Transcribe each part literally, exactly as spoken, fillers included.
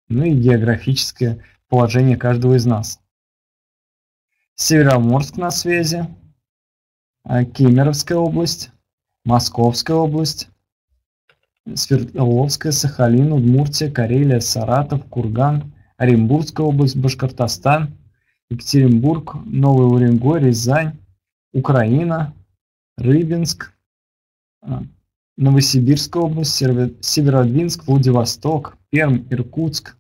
ну и географическое положение каждого из нас. Североморск на связи, Кемеровская область, Московская область, Свердловская, Сахалин, Удмуртия, Карелия, Саратов, Курган, Оренбургская область, Башкортостан, Екатеринбург, Новый Уренгой, Рязань, Украина, Рыбинск, Новосибирская область, Северодвинск, Владивосток, Пермь, Иркутск,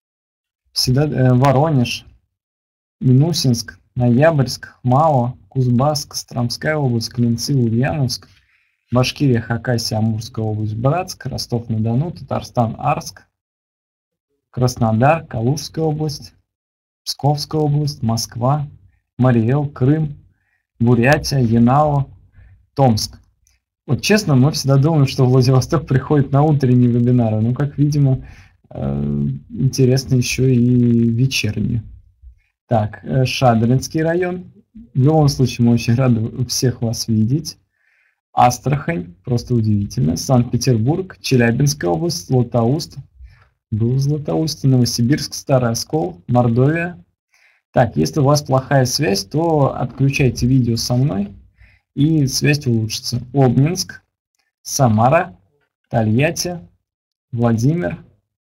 Воронеж, Минусинск, Ноябрьск, Мао, Кузбасс, Костромская область, Клинцы, Ульяновск, Башкирия, Хакасия, Амурская область, Братск, Ростов-на-Дону, Татарстан, Арск, Краснодар, Калужская область, Псковская область, Москва, Мариэл, Крым, Бурятия, Янао, Томск. Вот честно, мы всегда думаем, что Владивосток приходит на утренние вебинары, но, как видимо, интересно еще и вечерние. Так, Шадринский район. В любом случае, мы очень рады всех вас видеть. Астрахань, просто удивительно. Санкт-Петербург, Челябинская область, Златоуст. Был в Златоусте, Новосибирск, Старый Оскол, Мордовия. Так, если у вас плохая связь, то отключайте видео со мной, и связь улучшится. Обнинск, Самара, Тольятти, Владимир,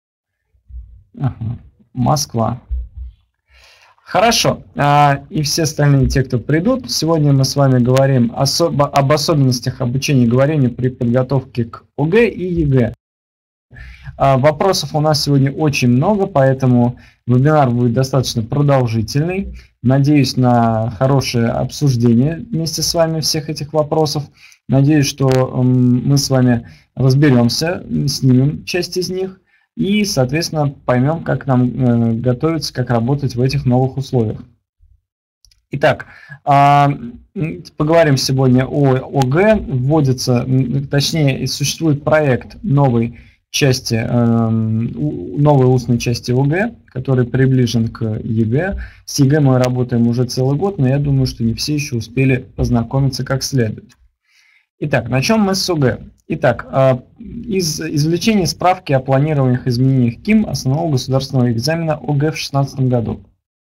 ага, Москва. Хорошо. И все остальные, те, кто придут, сегодня мы с вами говорим особо, об особенностях обучения говорению при подготовке к ОГЭ и ЕГЭ. Вопросов у нас сегодня очень много, поэтому вебинар будет достаточно продолжительный. Надеюсь на хорошее обсуждение вместе с вами всех этих вопросов. Надеюсь, что мы с вами разберемся, снимем часть из них и, соответственно, поймем, как нам готовиться, как работать в этих новых условиях. Итак, поговорим сегодня о ОГЭ. Вводится, точнее, существует проект новой части, новой устной части ОГЭ, который приближен к ЕГЭ. С ЕГЭ мы работаем уже целый год, но я думаю, что не все еще успели познакомиться как следует. Итак, начнем мы с ОГЭ. Итак, из извлечения справки о планированных изменениях КИМ основного государственного экзамена ОГЭ в две тысячи шестнадцатом году.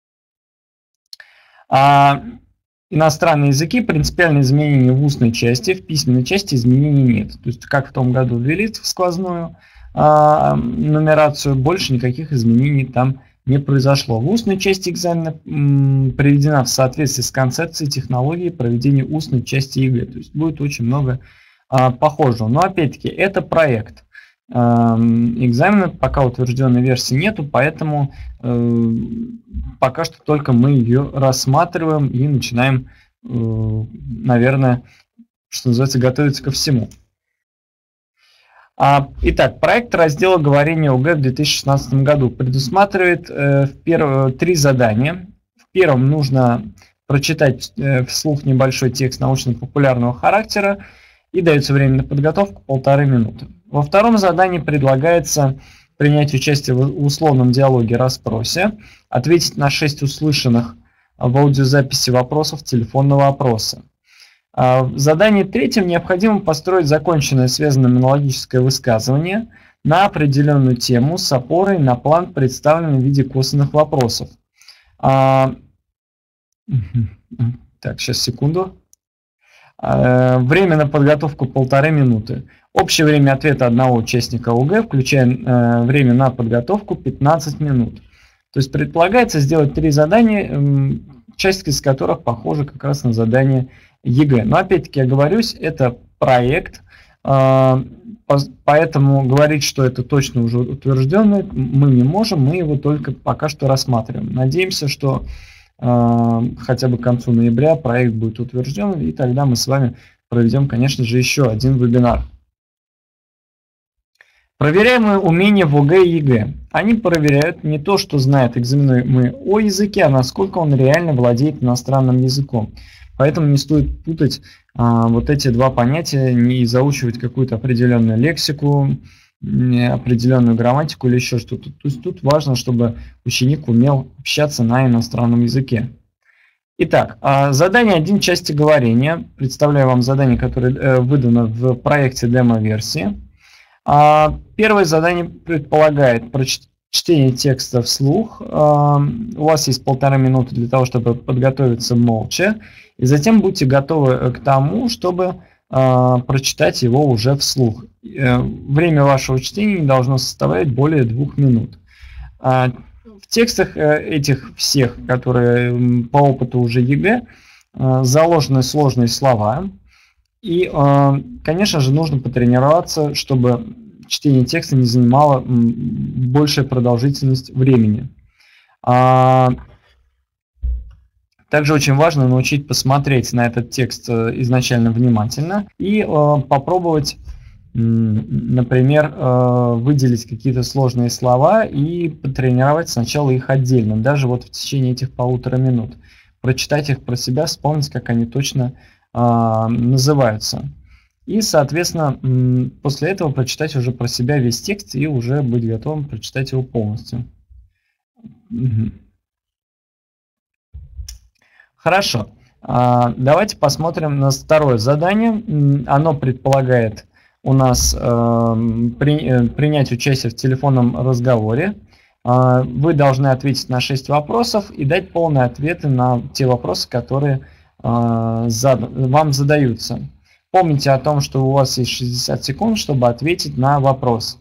А иностранные языки, принципиальные изменения в устной части, в письменной части изменений нет. То есть, как в том году ввели в сквозную а, нумерацию, больше никаких изменений там не произошло. В устной части экзамена м, приведена в соответствии с концепцией технологии проведения устной части ЕГЭ. То есть, будет очень много а, похожего. Но, опять-таки, это проект. Экзамена пока утвержденной версии нету, поэтому э, пока что только мы ее рассматриваем и начинаем, э, наверное, что называется, готовиться ко всему. А, итак, проект раздела говорения ОГЭ в две тысячи шестнадцатом году предусматривает э, в перв... три задания. В первом нужно прочитать э, вслух небольшой текст научно-популярного характера, и дается время на подготовку полторы минуты. Во втором задании предлагается принять участие в условном диалоге-расспросе, ответить на шесть услышанных в аудиозаписи вопросов телефонного опроса. В задании третьем необходимо построить законченное связанное монологическое высказывание на определенную тему с опорой на план, представленный в виде косвенных вопросов. Так, сейчас, секунду. Время на подготовку полторы минуты. Общее время ответа одного участника ОГЭ, включая э, время на подготовку, пятнадцать минут. То есть предполагается сделать три задания, э, часть из которых похожа как раз на задание ЕГЭ. Но опять-таки, я говорюсь, это проект, э, поэтому говорить, что это точно уже утвержденное, мы не можем, мы его только пока что рассматриваем. Надеемся, что хотя бы к концу ноября проект будет утвержден, и тогда мы с вами проведем, конечно же, еще один вебинар. Проверяемые умения в ОГЭ и ЕГЭ. Они проверяют не то, что знает экзаменуемый о языке, а насколько он реально владеет иностранным языком. Поэтому не стоит путать а, вот эти два понятия, не заучивать какую-то определенную лексику, определенную грамматику или еще что-то. То есть тут важно, чтобы ученик умел общаться на иностранном языке. Итак, задание один части говорения. Представляю вам задание, которое выдано в проекте демо-версии. Первое задание предполагает чтение текста вслух. У вас есть полторы минуты для того, чтобы подготовиться молча. И затем будьте готовы к тому, чтобы прочитать его уже вслух. Время вашего чтения не должно составлять более двух минут. В текстах этих всех, которые по опыту уже ЕГЭ, заложены сложные слова. И, конечно же, нужно потренироваться, чтобы чтение текста не занимало большая продолжительность времени. Также очень важно научить посмотреть на этот текст изначально внимательно и попробовать, например, выделить какие-то сложные слова и потренировать сначала их отдельно, даже вот в течение этих полутора минут. Прочитать их про себя, вспомнить, как они точно называются. И, соответственно, после этого прочитать уже про себя весь текст и уже быть готовым прочитать его полностью. Угу. Хорошо. Давайте посмотрим на второе задание. Оно предполагает у нас при, принять участие в телефонном разговоре. Вы должны ответить на шесть вопросов и дать полные ответы на те вопросы, которые зад, вам задаются. Помните о том, что у вас есть шестьдесят секунд, чтобы ответить на вопрос.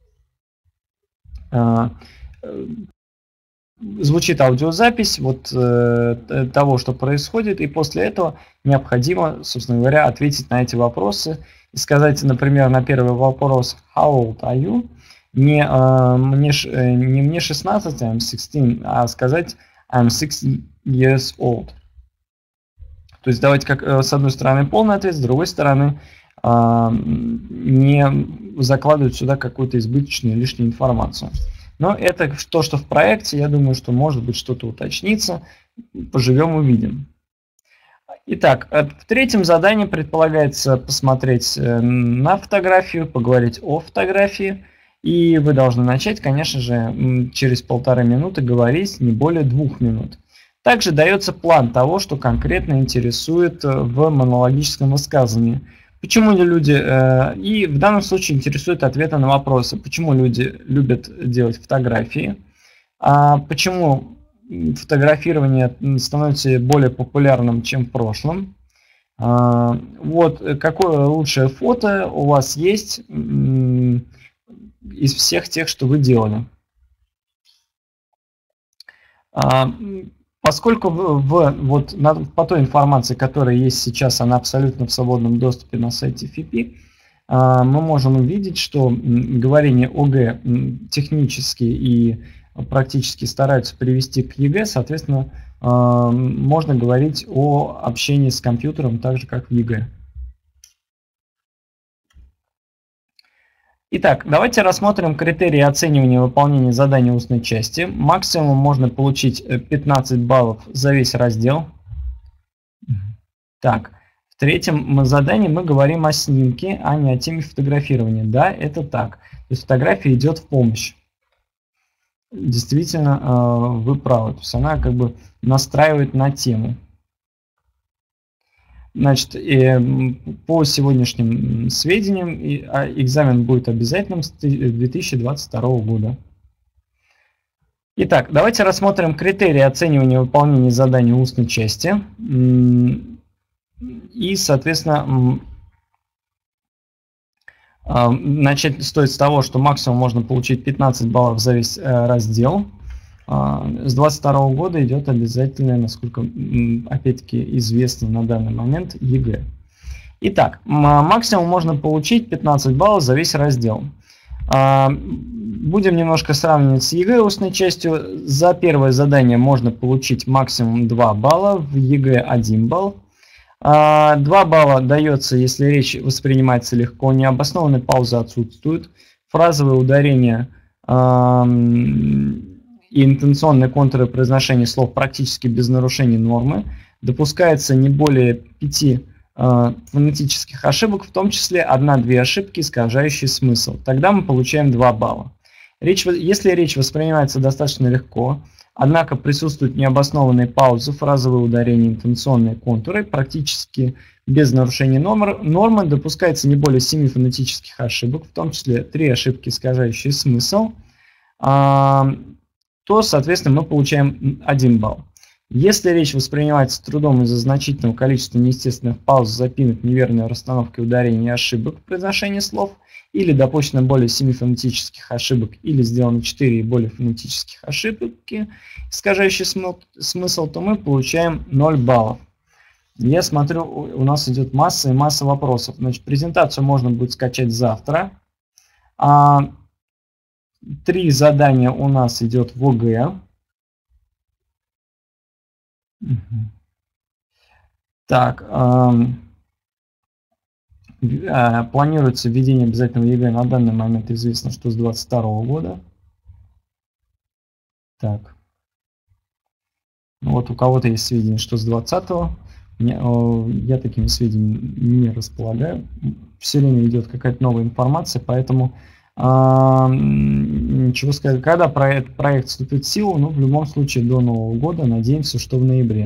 Звучит аудиозапись вот э, того, что происходит, и после этого необходимо, собственно говоря, ответить на эти вопросы и сказать, например, на первый вопрос How old are you? Не, э, мне, не мне шестнадцать, I'm sixteen, а сказать I'm six years old. То есть давайте как с одной стороны полный ответ, с другой стороны э, не закладывать сюда какую-то избыточную лишнюю информацию. Но это то, что в проекте, я думаю, что может быть что-то уточнится. Поживем, увидим. Итак, в третьем задании предполагается посмотреть на фотографию, поговорить о фотографии. И вы должны начать, конечно же, через полторы минуты говорить, не более двух минут. Также дается план того, что конкретно интересует в монологическом высказывании. Почему люди, э, и в данном случае интересуют ответы на вопросы, почему люди любят делать фотографии, а почему фотографирование становится более популярным, чем в прошлом. А, вот какое лучшее фото у вас есть из всех тех, что вы делали. А, Поскольку в, в, вот, на, по той информации, которая есть сейчас, она абсолютно в свободном доступе на сайте эф и пи, мы можем увидеть, что говорение ОГЭ технически и практически стараются привести к ЕГЭ, соответственно, можно говорить о общении с компьютером так же, как в ЕГЭ. Итак, давайте рассмотрим критерии оценивания выполнения задания устной части. Максимум можно получить пятнадцать баллов за весь раздел. Так, в третьем задании мы говорим о снимке, а не о теме фотографирования. Да, это так. То есть фотография идет в помощь. Действительно, вы правы. То есть она как бы настраивает на тему. Значит, по сегодняшним сведениям экзамен будет обязательным с две тысячи двадцать второго года. Итак, давайте рассмотрим критерии оценивания выполнения заданий устной части. И, соответственно, начать стоит с того, что максимум можно получить пятнадцать баллов за весь раздел. С двадцать второго года идет обязательное, насколько опять-таки известно на данный момент, ЕГЭ. Итак, максимум можно получить пятнадцать баллов за весь раздел. Будем немножко сравнивать с ЕГЭ устной частью. За первое задание можно получить максимум два балла, в ЕГЭ один балл. два балла дается, если речь воспринимается легко, необоснованные паузы отсутствуют, фразовые ударения и интонационные контуры произношения слов практически без нарушений нормы. Допускается не более пяти э, фонетических ошибок, в том числе одна-две ошибки, искажающие смысл. Тогда мы получаем два балла. Речь, если речь воспринимается достаточно легко, однако присутствуют необоснованные паузы, фразовые ударения, интонационные контуры, практически без нарушения нормы, нормы допускается не более семи фонетических ошибок, в том числе три ошибки, искажающие смысл. то, соответственно, мы получаем один балл. Если речь воспринимается с трудом из-за значительного количества неестественных пауз, запинок, неверной расстановки ударений и ошибок в произношении слов, или допущено более семи фонетических ошибок, или сделано четыре и более фонетических ошибок, искажающие смысл, то мы получаем ноль баллов. Я смотрю, у нас идет масса и масса вопросов. Значит, презентацию можно будет скачать завтра. А, три задания у нас идет в ОГЭ. Так, планируется введение обязательного ЕГЭ. На данный момент известно, что с двадцать второго года. Так. Вот у кого-то есть сведения, что с двадцатого. Я такими сведениями не располагаю. Все время идет какая-то новая информация, поэтому а, ничего сказать. Когда проект, проект вступит в силу, ну, в любом случае до Нового года, надеемся, что в ноябре.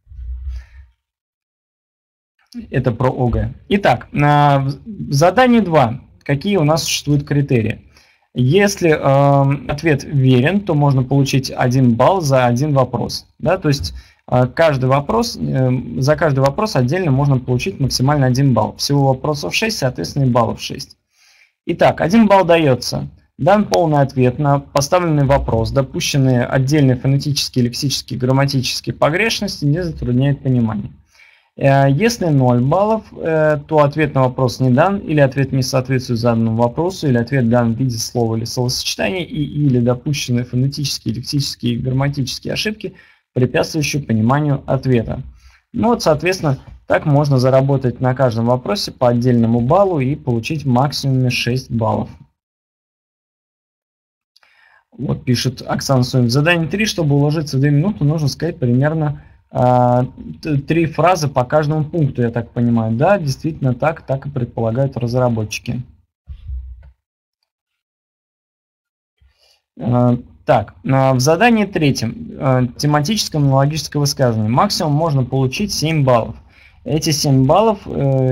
Это про ОГЭ. Итак, задание два. Какие у нас существуют критерии? Если э, ответ верен, то можно получить один балл за один вопрос. Да? То есть э, каждый вопрос, э, за каждый вопрос отдельно можно получить максимально один балл. Всего вопросов шесть, соответственно, и баллов шесть. Итак, один балл дается. Дан полный ответ на поставленный вопрос. Допущенные отдельные фонетические, лексические, грамматические погрешности не затрудняют понимание. Если ноль баллов, то ответ на вопрос не дан, или ответ не соответствует заданному вопросу, или ответ дан в виде слова или словосочетания, и, или допущенные фонетические, лексические и грамматические ошибки, препятствующие пониманию ответа. Ну вот, соответственно, так можно заработать на каждом вопросе по отдельному баллу и получить в максимуме шесть баллов. Вот пишет Оксана Сомин. Задание три, чтобы уложиться в две минуты, нужно сказать примерно три фразы по каждому пункту, я так понимаю. Да, действительно так, так и предполагают разработчики. Так, в задании третьем, тематическое монологическое высказывание, максимум можно получить семь баллов. Эти семь баллов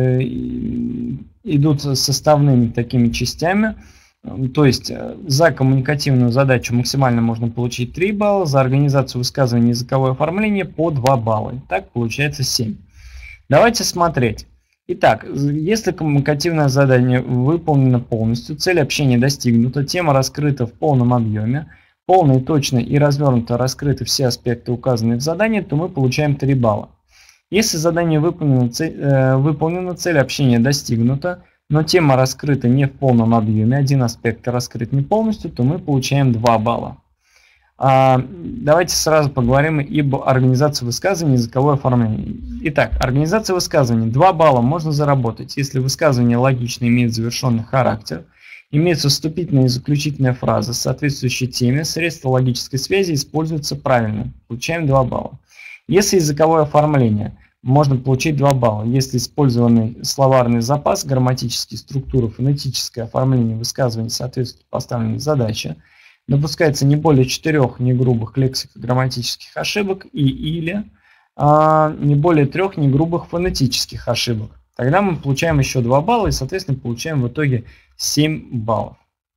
идут составными такими частями. То есть за коммуникативную задачу максимально можно получить три балла, за организацию высказывания и языковое оформление по два балла. Так получается семь. Давайте смотреть. Итак, если коммуникативное задание выполнено полностью, цель общения достигнута, тема раскрыта в полном объеме, полно и точно и развернуто раскрыты все аспекты, указанные в задании, то мы получаем три балла. Если задание выполнено, цель, э, выполнено, цель общения достигнута, но тема раскрыта не в полном объеме, один аспект раскрыт не полностью, то мы получаем два балла. А, давайте сразу поговорим об организации высказывания и языковое оформление. Итак, организация высказывания. два балла можно заработать, если высказывание логично имеет завершенный характер, имеются вступительная и заключительная фраза, соответствующие теме, средства логической связи используются правильно. Получаем два балла. Если языковое оформление, можно получить два балла. Если использованный словарный запас, грамматические структуры, фонетическое оформление высказывания соответствует поставленной задаче, допускается не более четырех негрубых лексико-грамматических ошибок и или а, не более трех негрубых фонетических ошибок. Тогда мы получаем еще два балла и, соответственно, получаем в итоге семь баллов.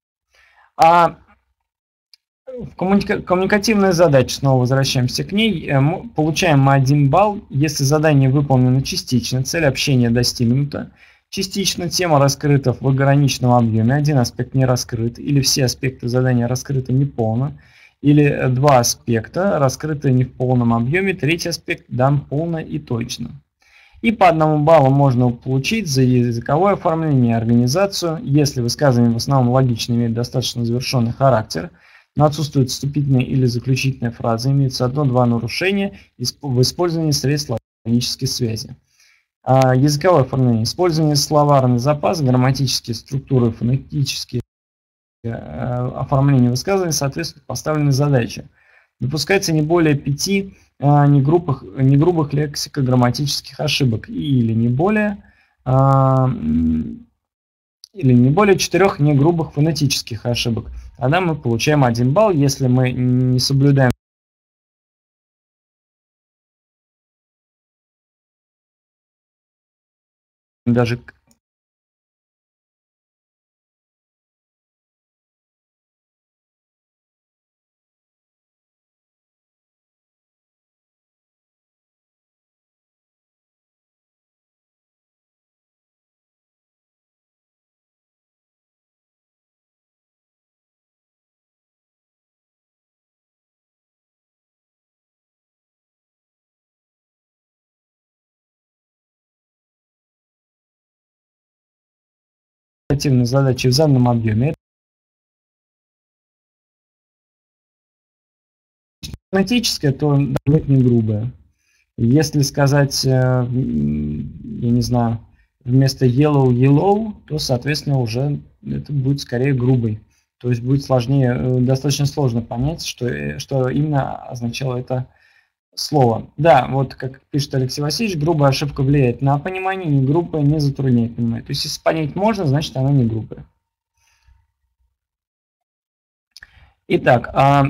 А коммуника коммуникативная задача, снова возвращаемся к ней, получаем мы один балл, если задание выполнено частично, цель общения достигнута, частично тема раскрыта в ограниченном объеме, один аспект не раскрыт, или все аспекты задания раскрыты неполно, или два аспекта раскрыты не в полном объеме, третий аспект дан полно и точно. И по одному баллу можно получить за языковое оформление и организацию, если высказывание в основном логично имеет достаточно завершенный характер, но отсутствует вступительная или заключительная фраза, имеется одно-два нарушения в использовании средств логической связи. А языковое оформление. Использование словарный запас, грамматические структуры, фонетические оформления высказывания соответствуют поставленной задаче. Допускается не более пяти а, негрубых, негрубых лексико-грамматических ошибок или не более а, или не более четырех негрубых фонетических ошибок. Тогда мы получаем один балл, если мы не соблюдаем даже оперативные задачи в заданном объеме. Математическое, то будет не грубое. Если сказать, я не знаю, вместо yellow yellow, то, соответственно, уже это будет скорее грубый. То есть будет сложнее, достаточно сложно понять, что, что именно означало это слово. Да, вот как пишет Алексей Васильевич, грубая ошибка влияет на понимание, не грубая не затрудняет понимание. То есть если понять можно, значит она не грубая. Итак, а...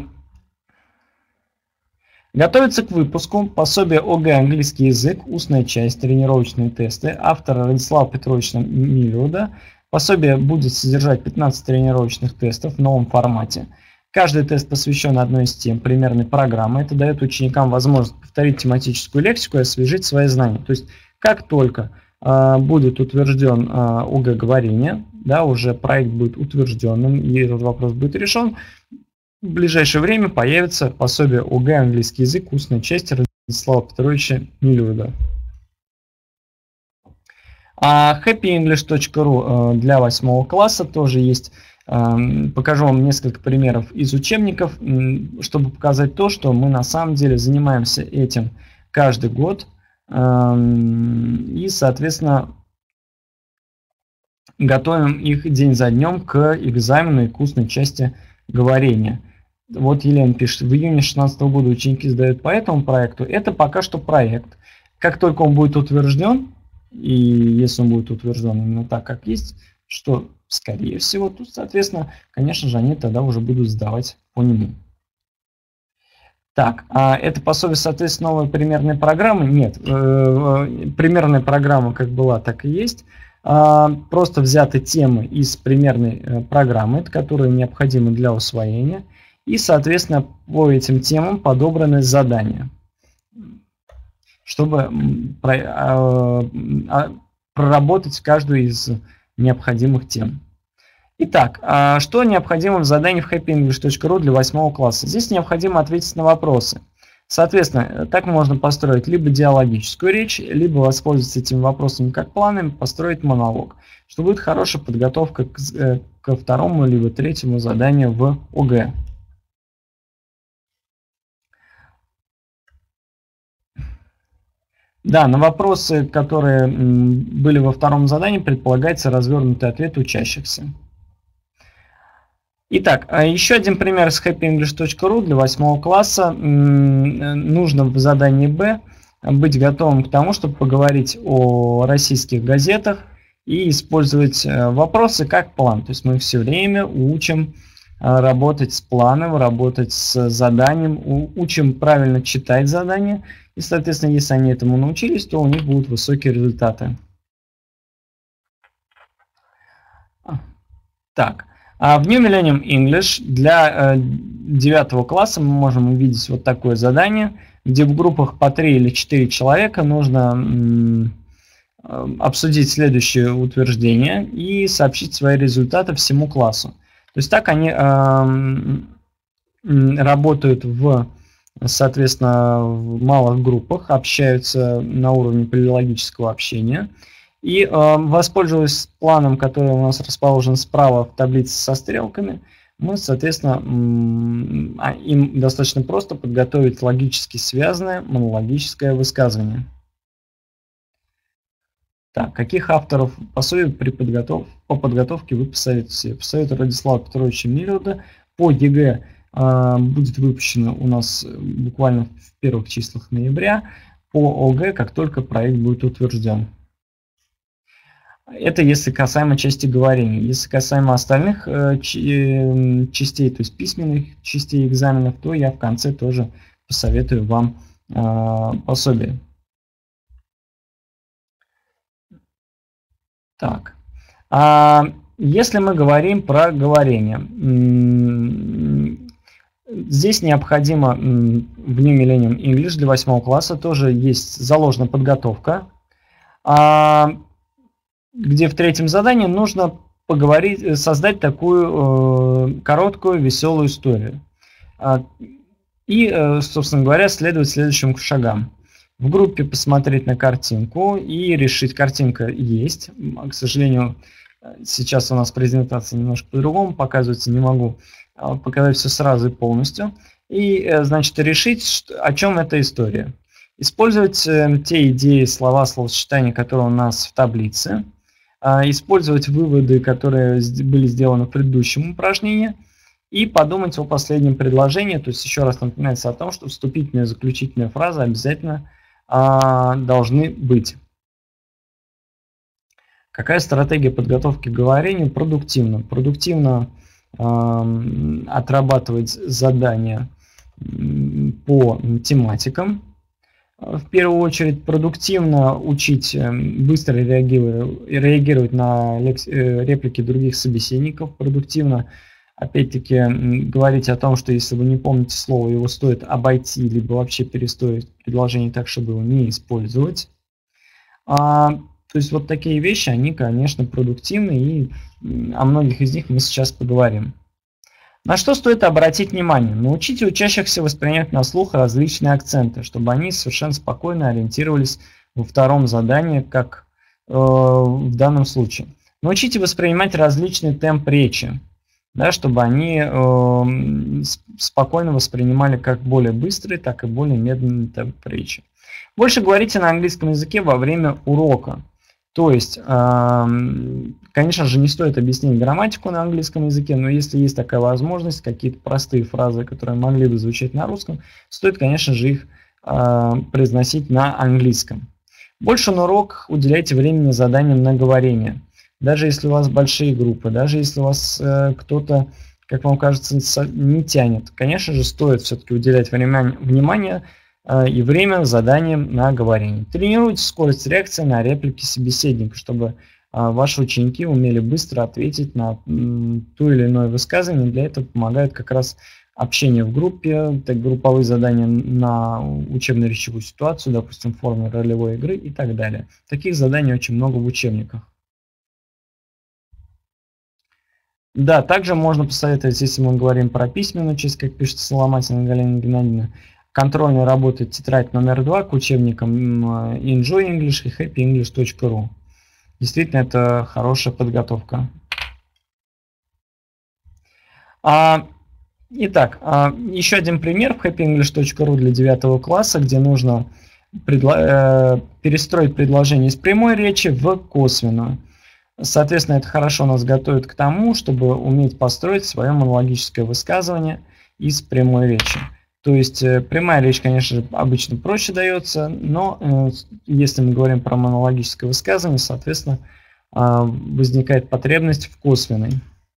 готовится к выпуску пособие ОГЭ «Английский язык. Устная часть. Тренировочные тесты» автора Радислава Петровича Милюда. Пособие будет содержать пятнадцать тренировочных тестов в новом формате. Каждый тест посвящен одной из тем примерной программы. Это дает ученикам возможность повторить тематическую лексику и освежить свои знания. То есть, как только э, будет утвержден э, ОГЭ говорение, да, уже проект будет утвержденным и этот вопрос будет решен, в ближайшее время появится пособие ОГЭ «Английский язык. Устная часть» Радислава Петровича Милюда. А хэппи инглиш точка ру для восьмого класса тоже есть. Покажу вам несколько примеров из учебников, чтобы показать то, что мы на самом деле занимаемся этим каждый год. И, соответственно, готовим их день за днем к экзамену и к устной части говорения. Вот Елена пишет, в июне две тысячи шестнадцатого года ученики сдают по этому проекту. Это пока что проект. Как только он будет утвержден, и если он будет утвержден именно так, как есть, что скорее всего, тут, соответственно, конечно же, они тогда уже будут сдавать по нему. Так, а это пособие, соответственно, новой примерной программы? Нет, примерная программа как была, так и есть. Просто взяты темы из примерной программы, которые необходимы для усвоения. И, соответственно, по этим темам подобраны задания, чтобы проработать каждую из необходимых тем. Итак, что необходимо в задании в хэппи инглиш точка ру для восьмого класса? Здесь необходимо ответить на вопросы. Соответственно, так можно построить либо диалогическую речь, либо воспользоваться этими вопросами как планом, построить монолог, что будет хорошая подготовка к, ко второму либо третьему заданию в ОГЭ. Да, на вопросы, которые были во втором задании, предполагается развернутый ответ учащихся. Итак, еще один пример с хэппи инглиш точка ру для восьмого класса. Нужно в задании Б быть готовым к тому, чтобы поговорить о российских газетах и использовать вопросы как план. То есть мы все время учим работать с планом, работать с заданием, учим правильно читать задания. И, соответственно, если они этому научились, то у них будут высокие результаты. Так, а в New Millennium English для девятого класса мы можем увидеть вот такое задание, где в группах по три или четыре человека нужно обсудить следующее утверждение и сообщить свои результаты всему классу. То есть так они работают в... соответственно, в малых группах, общаются на уровне полилогического общения. И э, воспользуясь планом, который у нас расположен справа в таблице со стрелками, мы, соответственно, им достаточно просто подготовить логически связанное монологическое высказывание. Так, каких авторов пособий при подготов... по подготовке вы посоветуете? Посоветую Радислава Петровича Милюда. По ЕГЭ будет выпущено у нас буквально в первых числах ноября, по ОГЭ, как только проект будет утвержден. Это если касаемо части говорения. Если касаемо остальных частей, то есть письменных частей экзаменов, то я в конце тоже посоветую вам пособие. Так. Если мы говорим про говорение, здесь необходимо в New Millennium English для восьмого класса тоже есть заложена подготовка, где в третьем задании нужно поговорить, создать такую короткую веселую историю. И, собственно говоря, следовать следующим шагам. В группе посмотреть на картинку и решить, картинка есть. К сожалению, Сейчас у нас презентация немножко по-другому показывается, не могу показать все сразу и полностью. И, значит, решить, о чем эта история. Использовать те идеи, слова, словосочетания, которые у нас в таблице. Использовать выводы, которые были сделаны в предыдущем упражнении. И подумать о последнем предложении. То есть еще раз напоминается о том, что вступительные и заключительные фразы обязательно а, должны быть. Какая стратегия подготовки к говорению? Продуктивно. Продуктивно э, отрабатывать задания по тематикам. В первую очередь продуктивно учить быстро реагировать, реагировать на реплики других собеседников. Продуктивно, опять-таки, говорить о том, что если вы не помните слово, его стоит обойти, либо вообще перестроить предложение так, чтобы его не использовать. То есть вот такие вещи, они, конечно, продуктивны, и о многих из них мы сейчас поговорим. На что стоит обратить внимание? Научите учащихся воспринимать на слух различные акценты, чтобы они совершенно спокойно ориентировались во втором задании, как э, в данном случае. Научите воспринимать различный темп речи, да, чтобы они э, спокойно воспринимали как более быстрый, так и более медленный темп речи. Больше говорите на английском языке во время урока. То есть, конечно же, не стоит объяснять грамматику на английском языке, но если есть такая возможность, какие-то простые фразы, которые могли бы звучать на русском, стоит, конечно же, их произносить на английском. Больше на урок уделяйте времени заданиям на говорение. Даже если у вас большие группы, даже если у вас кто-то, как вам кажется, не тянет, конечно же, стоит все-таки уделять время, внимание и время заданиям на говорение. Тренируйте скорость реакции на реплики собеседника, чтобы ваши ученики умели быстро ответить на то или иное высказывание. Для этого помогает как раз общение в группе, так, групповые задания на учебно-речевую ситуацию, допустим, в форме ролевой игры и так далее. Таких заданий очень много в учебниках. Да, также можно посоветовать, если мы говорим про письменную часть, как пишет Соломатина Галина Геннадьевна, контрольной работы тетрадь номер два к учебникам Enjoy English и happy english точка ru. Действительно, это хорошая подготовка. А, итак, а, еще один пример в happy english точка ru для девятого класса, где нужно предло... э, перестроить предложение из прямой речи в косвенную. Соответственно, это хорошо нас готовит к тому, чтобы уметь построить свое монологическое высказывание из прямой речи. То есть прямая речь, конечно же, обычно проще дается, но э, если мы говорим про монологическое высказывание, соответственно, э, возникает потребность в косвенной.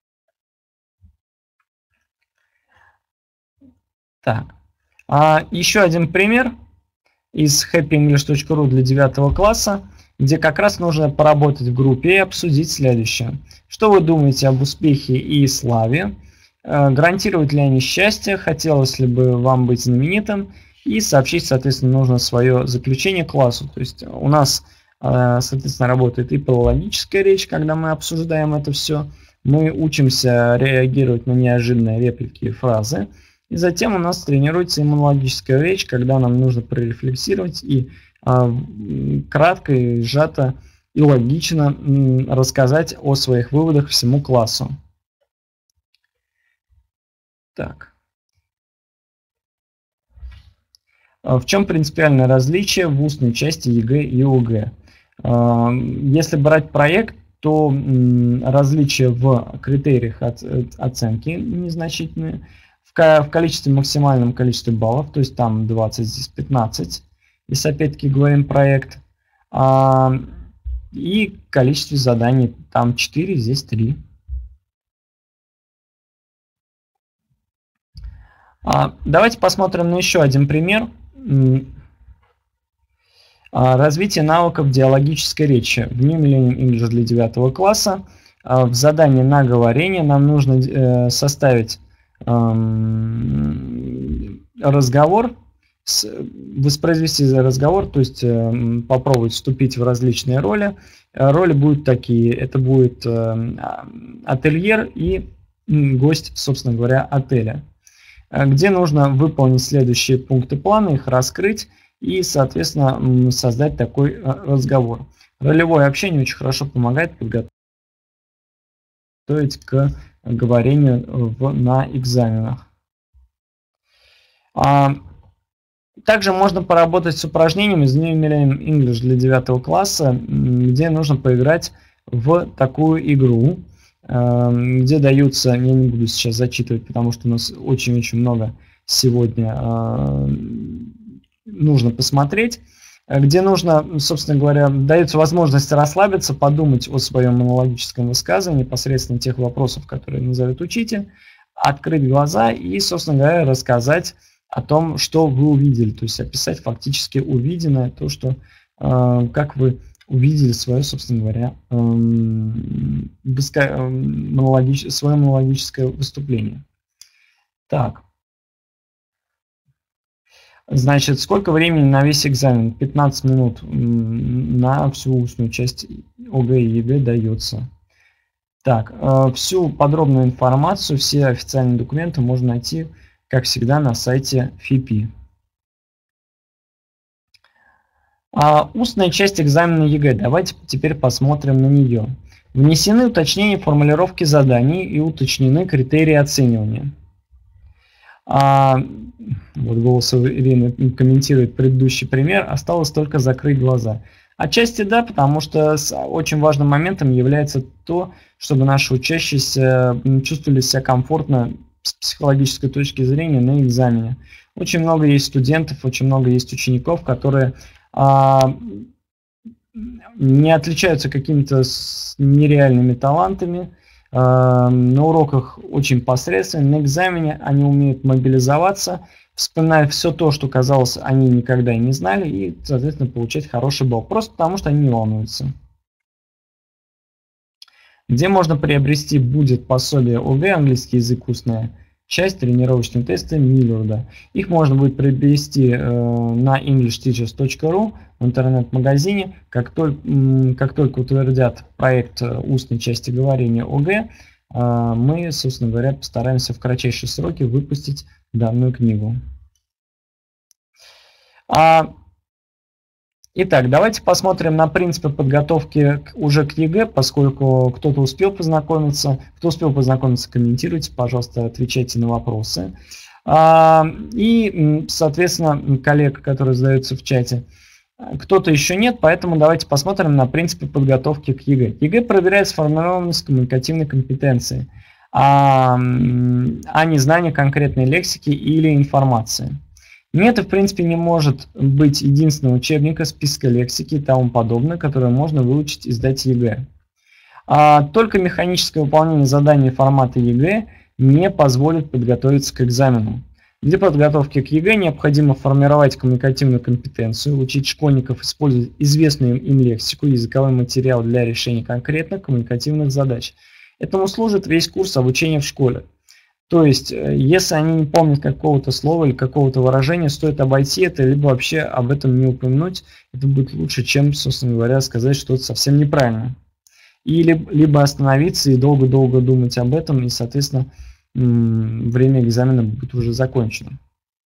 Так. А еще один пример из happy english точка ru для девятого класса, где как раз нужно поработать в группе и обсудить следующее. Что вы думаете об успехе и славе? Гарантируют ли они счастье, хотелось ли бы вам быть знаменитым, и сообщить, соответственно, нужно свое заключение классу. То есть у нас, соответственно, работает и прологическая речь, когда мы обсуждаем это все, мы учимся реагировать на неожиданные реплики и фразы, и затем у нас тренируется и монологическая речь, когда нам нужно прорефлексировать и кратко, и сжато и логично рассказать о своих выводах всему классу. Так. В чем принципиальное различие в устной части ЕГЭ и ОГЭ? Если брать проект, то различия в критериях оценки незначительные. В количестве, максимальном количестве баллов, то есть там двадцать, здесь пятнадцать, если опять-таки говорим проект. И количестве заданий, там четыре, здесь три. Давайте посмотрим на еще один пример. Развитие навыков диалогической речи в New Millennium English для девятого класса. В задании на говорение нам нужно составить разговор, воспроизвести разговор, то есть попробовать вступить в различные роли. Роли будут такие. Это будет ательер и гость, собственно говоря, отеля, где нужно выполнить следующие пункты плана, их раскрыть и, соответственно, создать такой разговор. Ролевое общение очень хорошо помогает подготовить готовить к говорению в, на экзаменах. А, также можно поработать с упражнением из New Millennium English для девятого класса, где нужно поиграть в такую игру, где даются, я не буду сейчас зачитывать, потому что у нас очень-очень много сегодня нужно посмотреть, где нужно, собственно говоря, дается возможность расслабиться, подумать о своем монологическом высказывании, непосредственно тех вопросов, которые назовет учитель, открыть глаза и, собственно говоря, рассказать о том, что вы увидели, то есть описать фактически увиденное, то, что, э, как вы увидели свое, собственно говоря, э, монологич... свое монологическое выступление. Так. Значит, сколько времени на весь экзамен? пятнадцать минут на всю устную часть ОГЭ и ЕГЭ дается. Так, э, всю подробную информацию, все официальные документы можно найти, как всегда, на сайте ФИПИ. А устная часть экзамена ЕГЭ. Давайте теперь посмотрим на нее. Внесены уточнения формулировки заданий и уточнены критерии оценивания. А, вот голос Ирины комментирует предыдущий пример. Осталось только закрыть глаза. Отчасти да, потому что очень важным моментом является то, чтобы наши учащиеся чувствовали себя комфортно с психологической точки зрения на экзамене. Очень много есть студентов, очень много есть учеников, которые а, не отличаются какими-то нереальными талантами, а, на уроках очень посредственно, на экзамене они умеют мобилизоваться, вспоминать все то, что, казалось, они никогда и не знали, и, соответственно, получать хороший балл, просто потому что они не волнуются. Где можно приобрести будет пособие ОГЭ, английский язык, устная часть, тренировочные тесты Милларда. Их можно будет приобрести э, на инглиш тичерс точка ру в интернет-магазине. Как только, как только утвердят проект устной части говорения ОГЭ, э, мы, собственно говоря, постараемся в кратчайшие сроки выпустить данную книгу. А, итак, давайте посмотрим на принципы подготовки к, уже к ЕГЭ, поскольку кто-то успел познакомиться. Кто успел познакомиться, комментируйте, пожалуйста, отвечайте на вопросы. А, и, соответственно, коллег, которые задаются в чате, кто-то еще нет, поэтому давайте посмотрим на принципы подготовки к ЕГЭ. ЕГЭ проверяет сформированность коммуникативной компетенции, а, а не знание конкретной лексики или информации. Нет, и в принципе не может быть единственного учебника, списка лексики и тому подобное, которое можно выучить и сдать ЕГЭ. А только механическое выполнение заданий формата ЕГЭ не позволит подготовиться к экзамену. Для подготовки к ЕГЭ необходимо формировать коммуникативную компетенцию, учить школьников использовать известную им лексику, языковой материал для решения конкретных коммуникативных задач. Этому служит весь курс обучения в школе. То есть, если они не помнят какого-то слова или какого-то выражения, стоит обойти это, либо вообще об этом не упомянуть. Это будет лучше, чем, собственно говоря, сказать что-то совсем неправильно. Или либо остановиться и долго-долго думать об этом, и, соответственно, время экзамена будет уже закончено.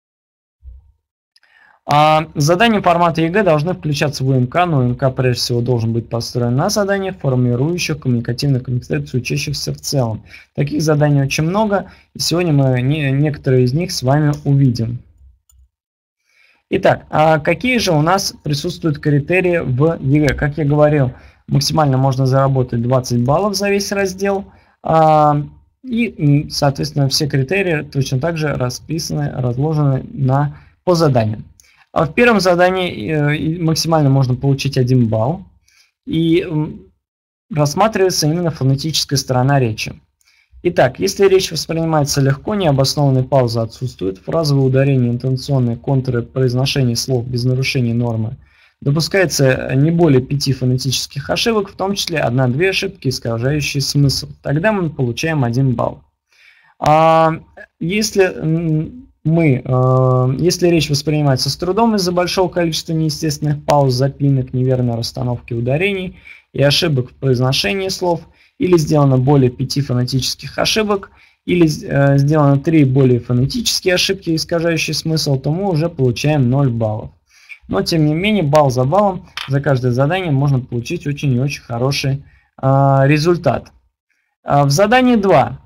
А задания формата ЕГЭ должны включаться в УМК, но УМК прежде всего должен быть построен на заданиях, формирующих коммуникативную компетенцию учащихся в целом. Таких заданий очень много, и сегодня мы не, некоторые из них с вами увидим. Итак, а какие же у нас присутствуют критерии в ЕГЭ? Как я говорил, максимально можно заработать двадцать баллов за весь раздел, а, и, соответственно, все критерии точно так же расписаны, разложены на, по заданиям. В первом задании максимально можно получить один балл, и рассматривается именно фонетическая сторона речи. Итак, если речь воспринимается легко, необоснованные паузы отсутствуют, фразовые ударения, интонационные контуры, произношение слов без нарушения нормы, допускается не более пяти фонетических ошибок, в том числе одна-две ошибки, искажающие смысл. Тогда мы получаем один балл. А если мы, э, если речь воспринимается с трудом из-за большого количества неестественных пауз, запинок, неверной расстановки ударений и ошибок в произношении слов, или сделано более пяти фонетических ошибок, или э, сделано три более фонетические ошибки, искажающие смысл, то мы уже получаем ноль баллов. Но тем не менее, балл за баллом за каждое задание можно получить очень и очень хороший э, результат. В задании два.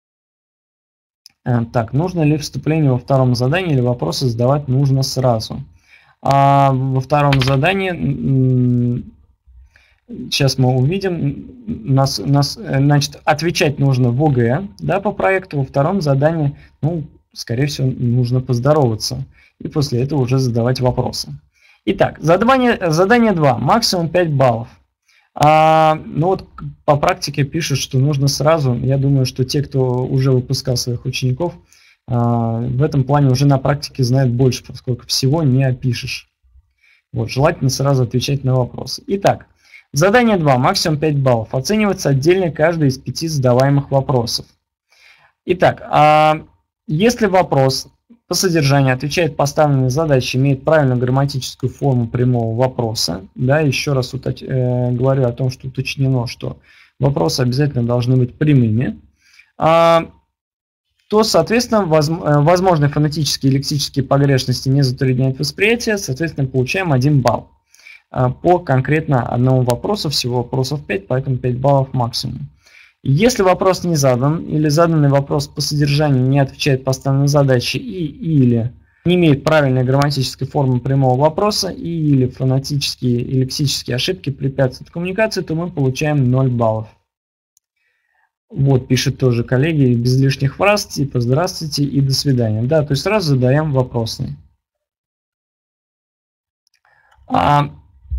Так, нужно ли вступление во втором задании или вопросы задавать нужно сразу? А во втором задании, сейчас мы увидим, нас, нас, значит, отвечать нужно в ОГЭ, да, по проекту. Во втором задании, ну, скорее всего, нужно поздороваться. И после этого уже задавать вопросы. Итак, задание, задание два. Максимум пять баллов. А, ну вот по практике пишут, что нужно сразу. Я думаю, что те, кто уже выпускал своих учеников, а, в этом плане уже на практике знают больше, поскольку всего не опишешь. Вот, желательно сразу отвечать на вопросы. Итак, задание два. Максимум пять баллов. Оценивается отдельно каждый из пяти задаваемых вопросов. Итак, а если вопрос по содержанию отвечает поставленной задаче, имеет правильную грамматическую форму прямого вопроса, да, еще раз уточ... э, говорю о том, что уточнено, что вопросы обязательно должны быть прямыми, а, то, соответственно, воз... возможные фонетические и лексические погрешности не затрудняют восприятие, соответственно, получаем один балл. А, по конкретно одному вопросу, всего вопросов пять, поэтому пять баллов максимум. Если вопрос не задан, или заданный вопрос по содержанию не отвечает поставленной задаче, и или не имеет правильной грамматической формы прямого вопроса, и или фонетические и лексические ошибки препятствуют коммуникации, то мы получаем ноль баллов. Вот, пишет тоже коллеги, без лишних фраз, типа «здравствуйте» и «до свидания». Да, то есть сразу задаем вопросный. А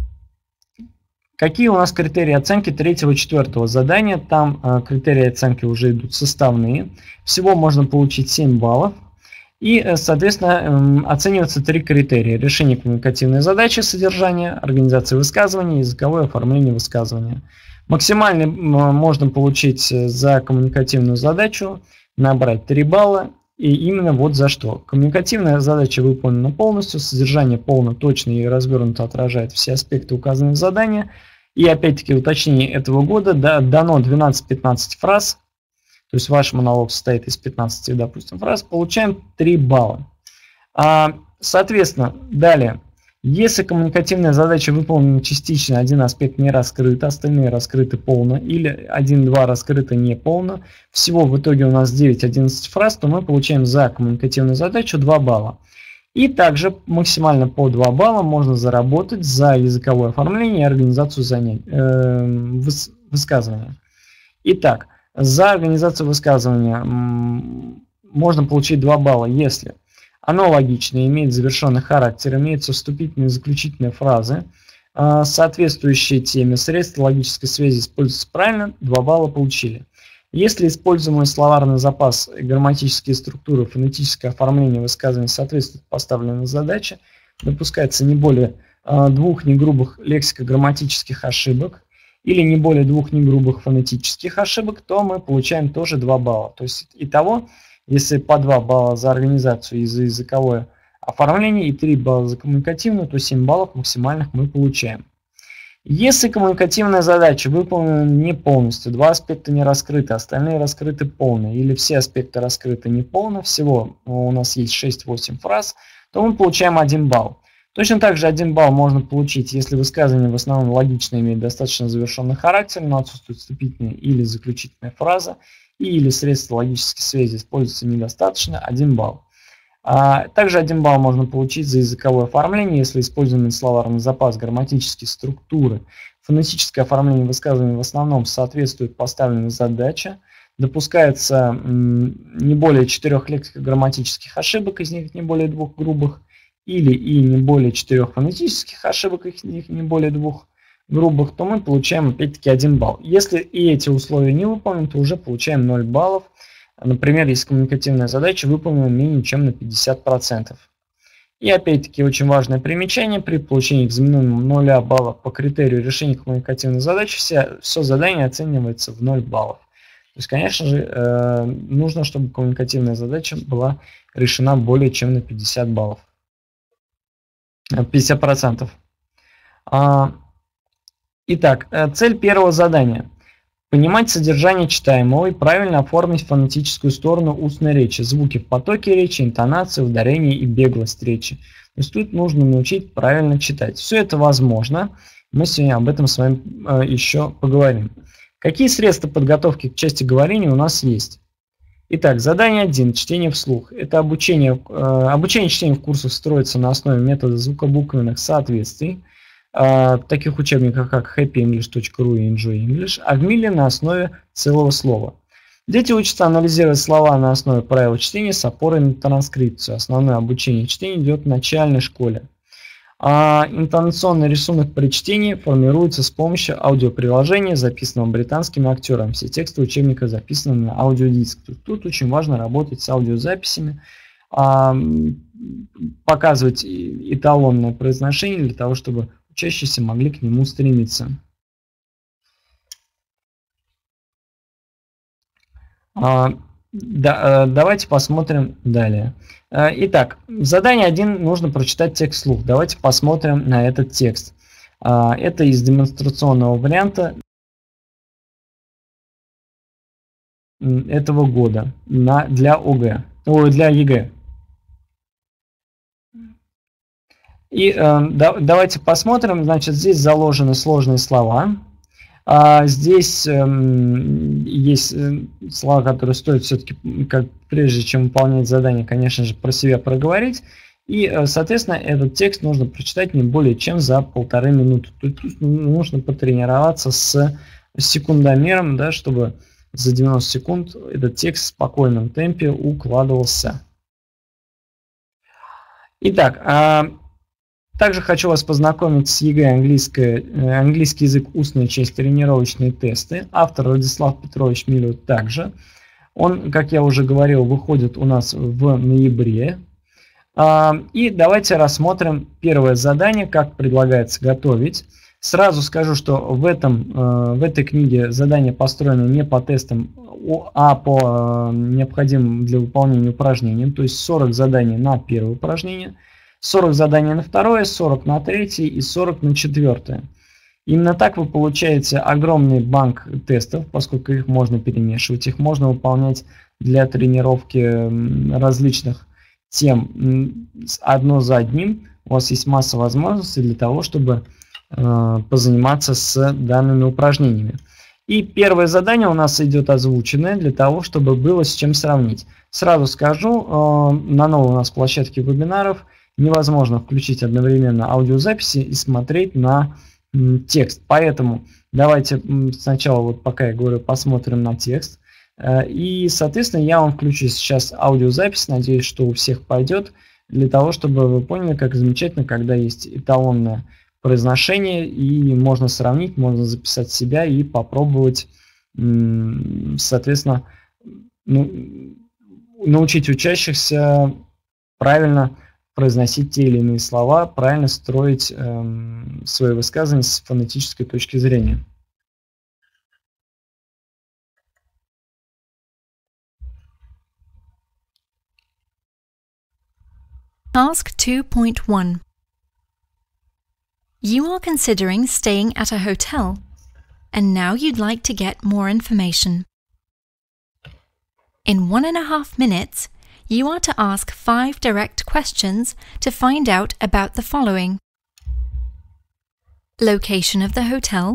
какие у нас критерии оценки третьего и четвертого задания? Там э, критерии оценки уже идут составные. Всего можно получить семь баллов. И, э, соответственно, э, оцениваются три критерия. Решение коммуникативной задачи, содержание, организация высказывания, языковое оформление высказывания. Максимально э, можно получить за коммуникативную задачу, набрать три балла. И именно вот за что. Коммуникативная задача выполнена полностью, содержание полно, точно и развернуто отражает все аспекты указанного задания. И опять-таки уточнение этого года, да, дано двенадцать-пятнадцать фраз, то есть ваш монолог состоит из пятнадцати, допустим, фраз, получаем три балла. А, соответственно, далее, если коммуникативная задача выполнена частично, один аспект не раскрыт, остальные раскрыты полно, или один-два раскрыты не полно, всего в итоге у нас девять-одиннадцать фраз, то мы получаем за коммуникативную задачу два балла. И также максимально по два балла можно заработать за языковое оформление и организацию занятий, э, выс, высказывания. Итак, за организацию высказывания можно получить два балла, если оно логично, имеет завершенный характер, имеются вступительные и заключительные фразы, э, соответствующие теме, средства логической связи используются правильно, два балла получили. Если используемый словарный запас, грамматические структуры, фонетическое оформление высказывания соответствуют поставленной задаче, допускается не более э, двух негрубых лексико-грамматических ошибок или не более двух негрубых фонетических ошибок, то мы получаем тоже два балла. То есть итого, если по два балла за организацию и за языковое оформление и три балла за коммуникативную, то семь баллов максимальных мы получаем. Если коммуникативная задача выполнена не полностью, два аспекта не раскрыты, остальные раскрыты полно, или все аспекты раскрыты не полно, всего у нас есть шесть-восемь фраз, то мы получаем один балл. Точно так же один балл можно получить, если высказывание в основном логично имеет достаточно завершенный характер, но отсутствует вступительная или заключительная фраза, и или средства логической связи используются недостаточно, один балл. А также один балл можно получить за языковое оформление, если используемый словарный запас, грамматические структуры, фонетическое оформление высказывания в основном соответствует поставленной задаче, допускается не более четырех лексико-грамматических ошибок, из них не более двух грубых, или и не более четырех фонетических ошибок, из них не более двух грубых, то мы получаем опять-таки один балл. Если и эти условия не выполнены, то уже получаем ноль баллов. Например, если коммуникативная задача выполнена менее чем на пятьдесят процентов. И опять-таки очень важное примечание: при получении к минимуму ноль баллов по критерию решения коммуникативной задачи все, все задание оценивается в ноль баллов. То есть, конечно же, э, нужно, чтобы коммуникативная задача была решена более чем на пятьдесят баллов. пятьдесят процентов. А, итак, цель первого задания. Понимать содержание читаемого и правильно оформить фонетическую сторону устной речи, звуки в потоке речи, интонацию, ударение и беглость речи. То есть тут нужно научить правильно читать. Все это возможно. Мы сегодня об этом с вами еще поговорим. Какие средства подготовки к части говорения у нас есть? Итак, задание один. Чтение вслух. Это обучение, э, обучение чтению в курсах строится на основе метода звукобуквенных соответствий, э, таких учебников, как happy english точка ru и enjoy english, а в миле на основе целого слова. Дети учатся анализировать слова на основе правил чтения с опорой на транскрипцию. Основное обучение чтению идет в начальной школе. А интонационный рисунок при чтении формируется с помощью аудиоприложения, записанного британскими актерами. Все тексты учебника записаны на аудиодиск. Тут, тут очень важно работать с аудиозаписями, а, показывать эталонное произношение для того, чтобы учащиеся могли к нему стремиться. А, да, давайте посмотрим далее. Итак, задание один нужно прочитать текст вслух. Давайте посмотрим на этот текст. Это из демонстрационного варианта этого года на, для ОГЭ, о, для ЕГЭ. И э, да, давайте посмотрим. Значит, здесь заложены сложные слова. А здесь э, есть слова, которые стоит все-таки, как прежде чем выполнять задание, конечно же, про себя проговорить. И, э, соответственно, этот текст нужно прочитать не более чем за полторы минуты. Тут нужно потренироваться с секундомером, да, чтобы за девяносто секунд этот текст в спокойном темпе укладывался. Итак, а также хочу вас познакомить с ЕГЭ английский, английский язык, устная часть, тренировочные тесты. Автор Владислав Петрович Милют также. Он, как я уже говорил, выходит у нас в ноябре. И давайте рассмотрим первое задание, как предлагается готовить. Сразу скажу, что в, этом, в этой книге задания построены не по тестам, а по необходимым для выполнения упражнениям. То есть сорок заданий на первое упражнение, сорок заданий на второе, сорок на третье и сорок на четвертое. Именно так вы получаете огромный банк тестов, поскольку их можно перемешивать, их можно выполнять для тренировки различных тем одно за одним. У вас есть масса возможностей для того, чтобы э, позаниматься с данными упражнениями. И первое задание у нас идет озвученное, для того, чтобы было с чем сравнить. Сразу скажу, э, на новой у нас площадке вебинаров невозможно включить одновременно аудиозаписи и смотреть на м, текст. Поэтому давайте сначала, вот пока я говорю, посмотрим на текст. И, соответственно, я вам включу сейчас аудиозапись. Надеюсь, что у всех пойдет, для того, чтобы вы поняли, как замечательно, когда есть эталонное произношение, и можно сравнить, можно записать себя и попробовать, соответственно, ну, научить учащихся правильно произносить те или иные слова, правильно строить э, свои высказывания с фонетической точки зрения. Task two point one. You are considering staying at a hotel, and now you'd like to get more information. In one and a half minutes, you are to ask five direct questions to find out about the following: location of the hotel,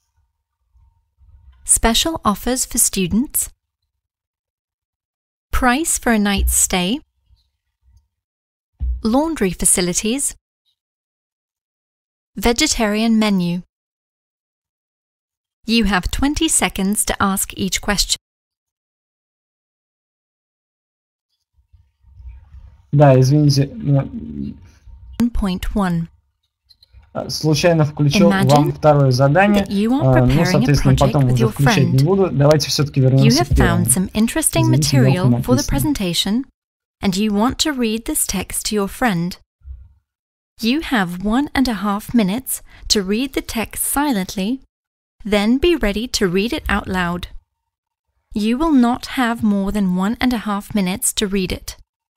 special offers for students, price for a night's stay, laundry facilities, vegetarian menu. You have twenty seconds to ask each question. Да, извините, one point one. случайно включил вам второе задание, но, соответственно, потом уже включать не буду. Давайте все-таки вернемся к первому. You have found some interesting material for the presentation, and you want to read this text to your friend. You have one and a half minutes to read the text silently, then be ready to read it out loud. You will not have more than one and a half minutes to read it.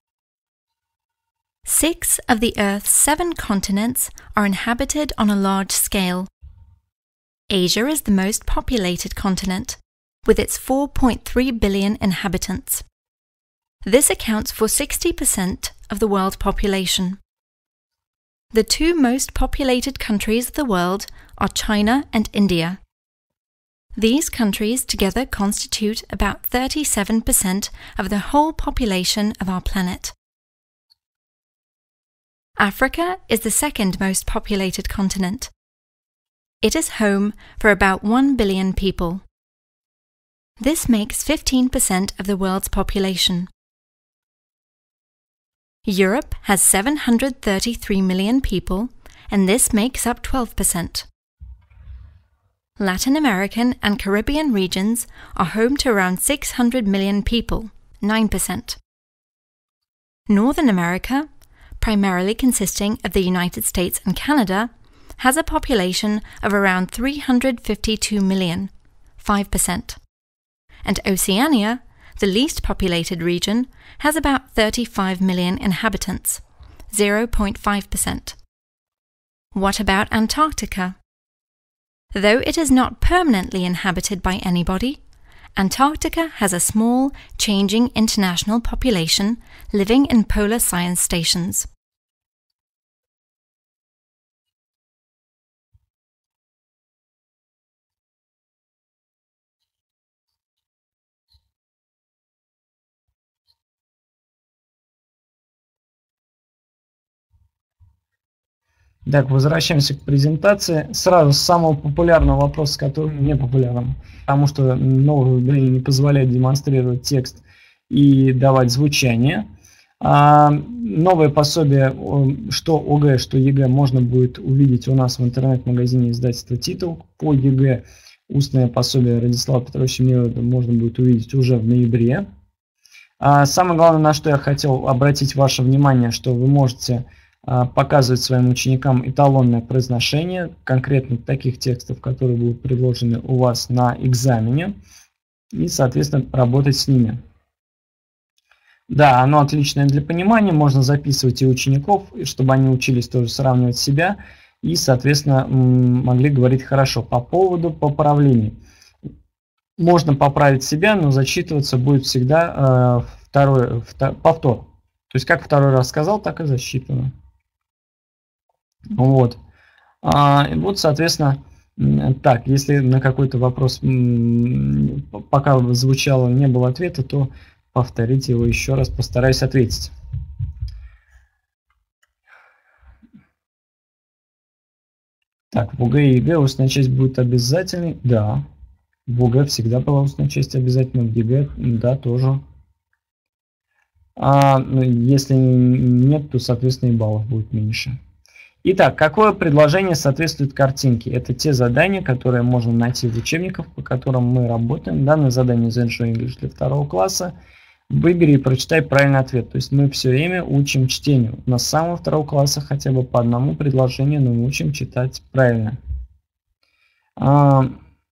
Six of the Earth's seven continents are inhabited on a large scale. Asia is the most populated continent, with its four point three billion inhabitants. This accounts for sixty percent of the world population. The two most populated countries of the world are China and India. These countries together constitute about thirty-seven percent of the whole population of our planet. Africa is the second most populated continent. It is home for about one billion people. This makes fifteen percent of the world's population. Europe has seven hundred thirty-three million people, and this makes up twelve percent. Latin American and Caribbean regions are home to around six hundred million people, nine percent. Northern America, primarily consisting of the United States and Canada, has a population of around three hundred fifty-two million, five percent. And Oceania, the least populated region, has about thirty-five million inhabitants, zero point five percent. What about Antarctica? Though it is not permanently inhabited by anybody, Antarctica has a small, changing international population living in polar science stations. Так, возвращаемся к презентации. Сразу с самого популярного вопроса, который не популярным, потому что новое время не позволяет демонстрировать текст и давать звучание. А новое пособие, что ОГЭ, что ЕГЭ, можно будет увидеть у нас в интернет-магазине издательства «Титул». По ЕГЭ устное пособие Радислава Петровича Милова можно будет увидеть уже в ноябре. А самое главное, на что я хотел обратить ваше внимание, что вы можете показывать своим ученикам эталонное произношение конкретно таких текстов, которые будут предложены у вас на экзамене, и, соответственно, работать с ними. Да, оно отличное для понимания, можно записывать и учеников, чтобы они учились тоже сравнивать себя и, соответственно, могли говорить хорошо. По поводу поправлений. Можно поправить себя, но зачитываться будет всегда э, второй, втор, повтор. То есть как второй раз сказал, так и засчитано. Вот. А, вот, соответственно, так, если на какой-то вопрос пока звучало, не было ответа, то повторите его еще раз, постараюсь ответить. Так, в ОГЭ и ЕГЭ устная часть будет обязательной? Да. В ОГЭ всегда была устная часть обязательной, в ЕГЭ, да, тоже. А если нет, то, соответственно, и баллов будет меньше. Итак, какое предложение соответствует картинке? Это те задания, которые можно найти в учебниках, по которым мы работаем. Данное задание из Enjoy English для второго класса. Выбери и прочитай правильный ответ. То есть мы все время учим чтению. На самого второго класса хотя бы по одному предложению, но мы учим читать правильно. А,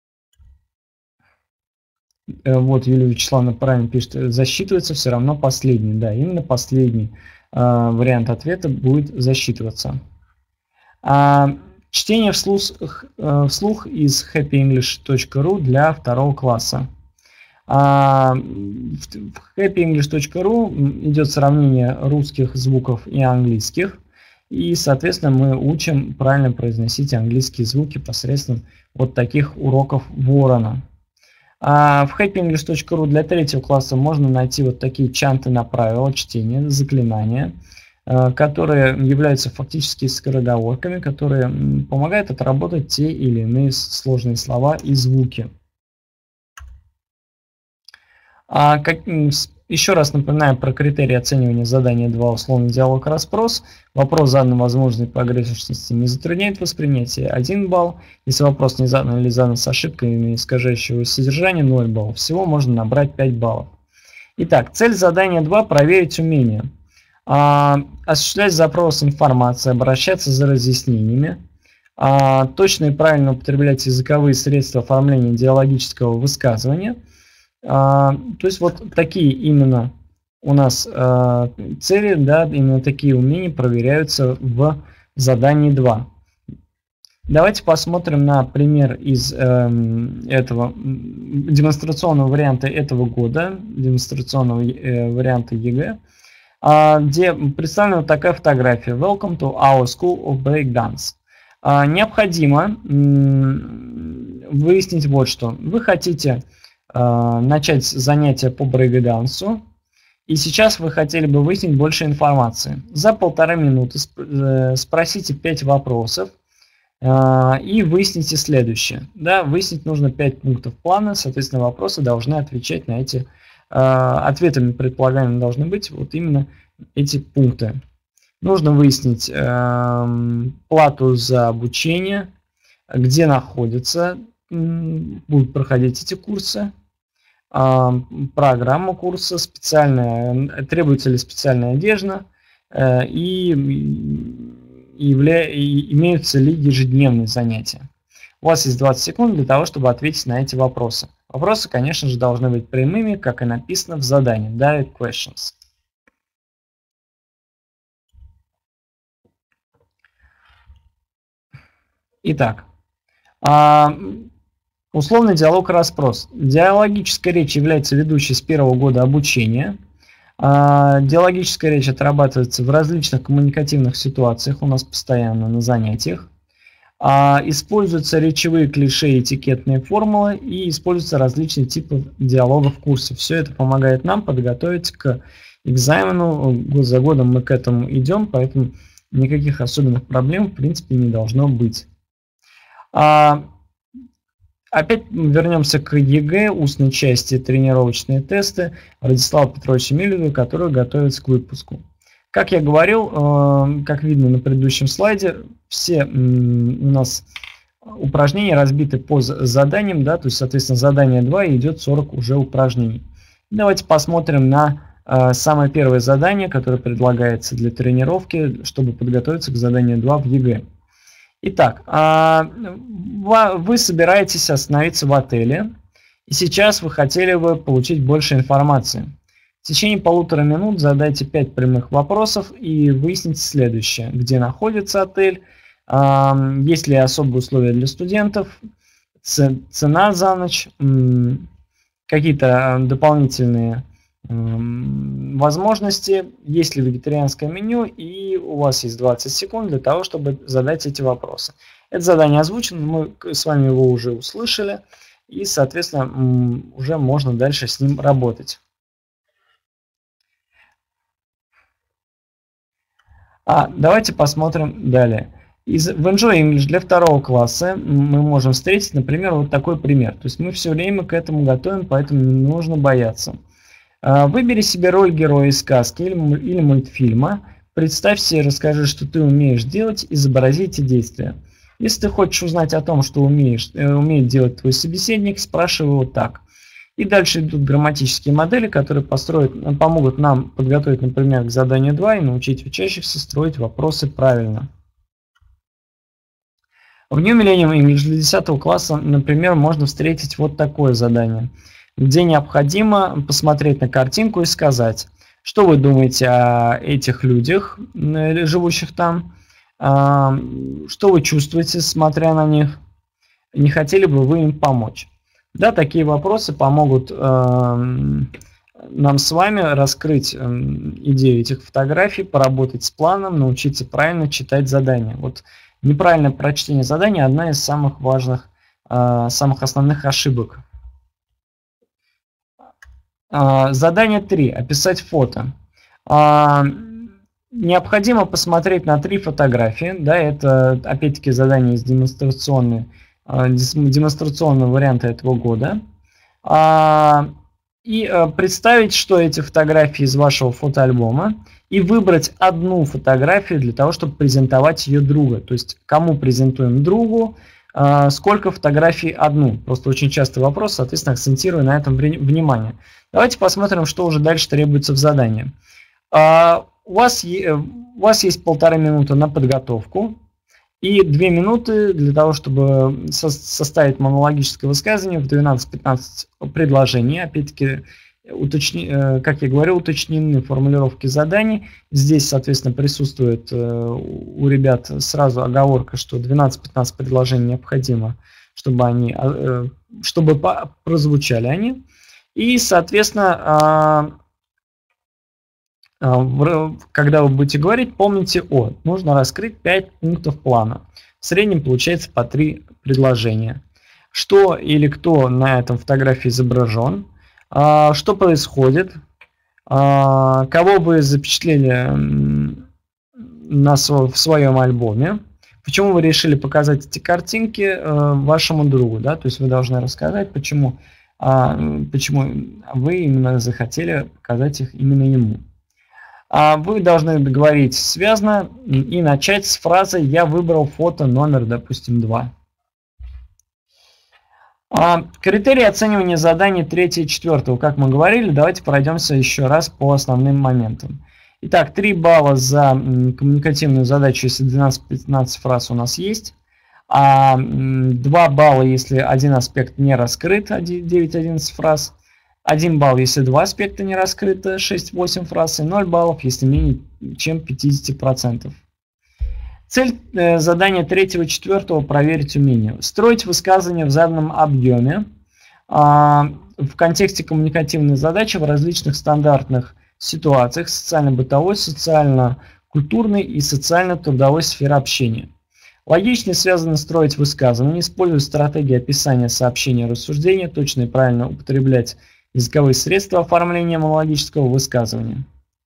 вот Юлия Вячеславовна правильно пишет. Засчитывается все равно последний. Да, именно последний а, вариант ответа будет засчитываться. А, чтение вслух, вслух из хэппи инглиш точка ру для второго класса. А, в хэппи инглиш точка ру идет сравнение русских звуков и английских. И, соответственно, мы учим правильно произносить английские звуки посредством вот таких уроков Ворона. А в хэппи инглиш точка ру для третьего класса можно найти вот такие чанты на правила чтения, заклинания, которые являются фактически скороговорками, которые помогают отработать те или иные сложные слова и звуки. А как, еще раз напоминаю про критерии оценивания задания два, условный диалог, расспрос. Вопрос задан возможной погрешности не затрудняет воспринятие, один балл. Если вопрос не задан или задан с ошибкой или искажающего содержания, ноль баллов. Всего можно набрать пять баллов. Итак, цель задания два – проверить умение. А, осуществлять запрос информации, обращаться за разъяснениями, а, точно и правильно употреблять языковые средства оформления диалогического высказывания. А, то есть вот такие именно у нас а, цели, да, именно такие умения проверяются в задании два. Давайте посмотрим на пример из э, этого демонстрационного варианта этого года, демонстрационного э, варианта ЕГЭ, где представлена вот такая фотография. Welcome to our School of Breakdance. Необходимо выяснить вот что. Вы хотите э, начать занятие по брейк-дансу, и сейчас вы хотели бы выяснить больше информации. За полторы минуты сп спросите пять вопросов э, и выясните следующее. Да, выяснить нужно пять пунктов плана, соответственно, вопросы должны отвечать на эти, э, ответами предполагаемыми должны быть вот именно эти пункты. Нужно выяснить э, плату за обучение, где находятся, будут проходить эти курсы, э, программу курса, специальная, требуется ли специальная одежда э, и, и, явля, и имеются ли ежедневные занятия. У вас есть двадцать секунд для того, чтобы ответить на эти вопросы. Вопросы, конечно же, должны быть прямыми, как и написано в задании. Direct questions. Итак, условный диалог-расспрос. Диалогическая речь является ведущей с первого года обучения. Диалогическая речь отрабатывается в различных коммуникативных ситуациях у нас постоянно на занятиях. Используются речевые клише, этикетные формулы и используются различные типы диалогов в курсе. Все это помогает нам подготовить к экзамену. Год за годом мы к этому идем, поэтому никаких особенных проблем в принципе не должно быть. А, опять вернемся к ЕГЭ, устной части, тренировочные тесты Радислава Петровича Милюда, который готовится к выпуску. Как я говорил, э, как видно на предыдущем слайде, все э, у нас упражнения разбиты по заданиям, да, то есть, соответственно, задание два и идет сорок уже упражнений. Давайте посмотрим на э, самое первое задание, которое предлагается для тренировки, чтобы подготовиться к заданию два в ЕГЭ. Итак, вы собираетесь остановиться в отеле, и сейчас вы хотели бы получить больше информации. В течение полутора минут задайте пять прямых вопросов и выясните следующее. Где находится отель, есть ли особые условия для студентов, цена за ночь, какие-то дополнительные возможности, есть ли вегетарианское меню, и у вас есть двадцать секунд для того, чтобы задать эти вопросы. Это задание озвучено, мы с вами его уже услышали, и, соответственно, уже можно дальше с ним работать. А, давайте посмотрим далее. Из, в Enjoy English для второго класса мы можем встретить, например, вот такой пример. То есть мы все время к этому готовим, поэтому не нужно бояться. Выбери себе роль героя из сказки или мультфильма, представься и расскажи, что ты умеешь делать, изобрази эти действия. Если ты хочешь узнать о том, что умеешь, умеет делать твой собеседник, спрашивай его так. И дальше идут грамматические модели, которые построят, помогут нам подготовить, например, к заданию два и научить учащихся строить вопросы правильно. В New Millennium English для десятого класса, например, можно встретить вот такое задание, где необходимо посмотреть на картинку и сказать, что вы думаете о этих людях, живущих там, что вы чувствуете, смотря на них, не хотели бы вы им помочь. Да, такие вопросы помогут нам с вами раскрыть идею этих фотографий, поработать с планом, научиться правильно читать задания. Вот неправильное прочтение задания – одна из самых важных, самых основных ошибок. Задание три. Описать фото. Необходимо посмотреть на три фотографии. Да, это опять-таки задание из демонстрационного, демонстрационного варианта этого года. И представить, что эти фотографии из вашего фотоальбома. И выбрать одну фотографию для того, чтобы презентовать ее другу. То есть, кому презентуем другу, сколько фотографий одну. Просто очень частый вопрос, соответственно, акцентирую на этом внимание. Давайте посмотрим, что уже дальше требуется в задании. У вас, у вас есть полторы минуты на подготовку и две минуты для того, чтобы со составить монологическое высказывание в двенадцать-пятнадцать предложений. Опять-таки, уточни, как я говорил, уточнены формулировки заданий. Здесь, соответственно, присутствует у ребят сразу оговорка, что двенадцать-пятнадцать предложений необходимо, чтобы, они, чтобы прозвучали они. И, соответственно, когда вы будете говорить, помните о, нужно раскрыть пять пунктов плана. В среднем получается по три предложения. что или кто на этом фотографии изображен, что происходит, кого вы запечатлели на, в своем альбоме, почему вы решили показать эти картинки вашему другу, да, то есть вы должны рассказать, почему, почему вы именно захотели показать их именно ему. Вы должны говорить связно и начать с фразы «Я выбрал фото номер, допустим, два». Критерии оценивания заданий третьего и четвертого, как мы говорили, давайте пройдемся еще раз по основным моментам. Итак, три балла за коммуникативную задачу, если двенадцать-пятнадцать фраз у нас есть. А два балла, если один аспект не раскрыт, девять-одиннадцать фраз. один балл, если два аспекта не раскрыто, шесть-восемь фраз. И ноль баллов, если менее чем пятьдесят процентов. Цель э, задания третьего и четвертого – проверить умение. Строить высказывания в заданном объеме э, в контексте коммуникативной задачи в различных стандартных ситуациях социально-бытовой, социально-культурной и социально-трудовой сферы общения. Логично и связано строить высказывания, используя стратегии описания сообщения, рассуждения, точно и правильно употреблять языковые средства оформления монологического высказывания.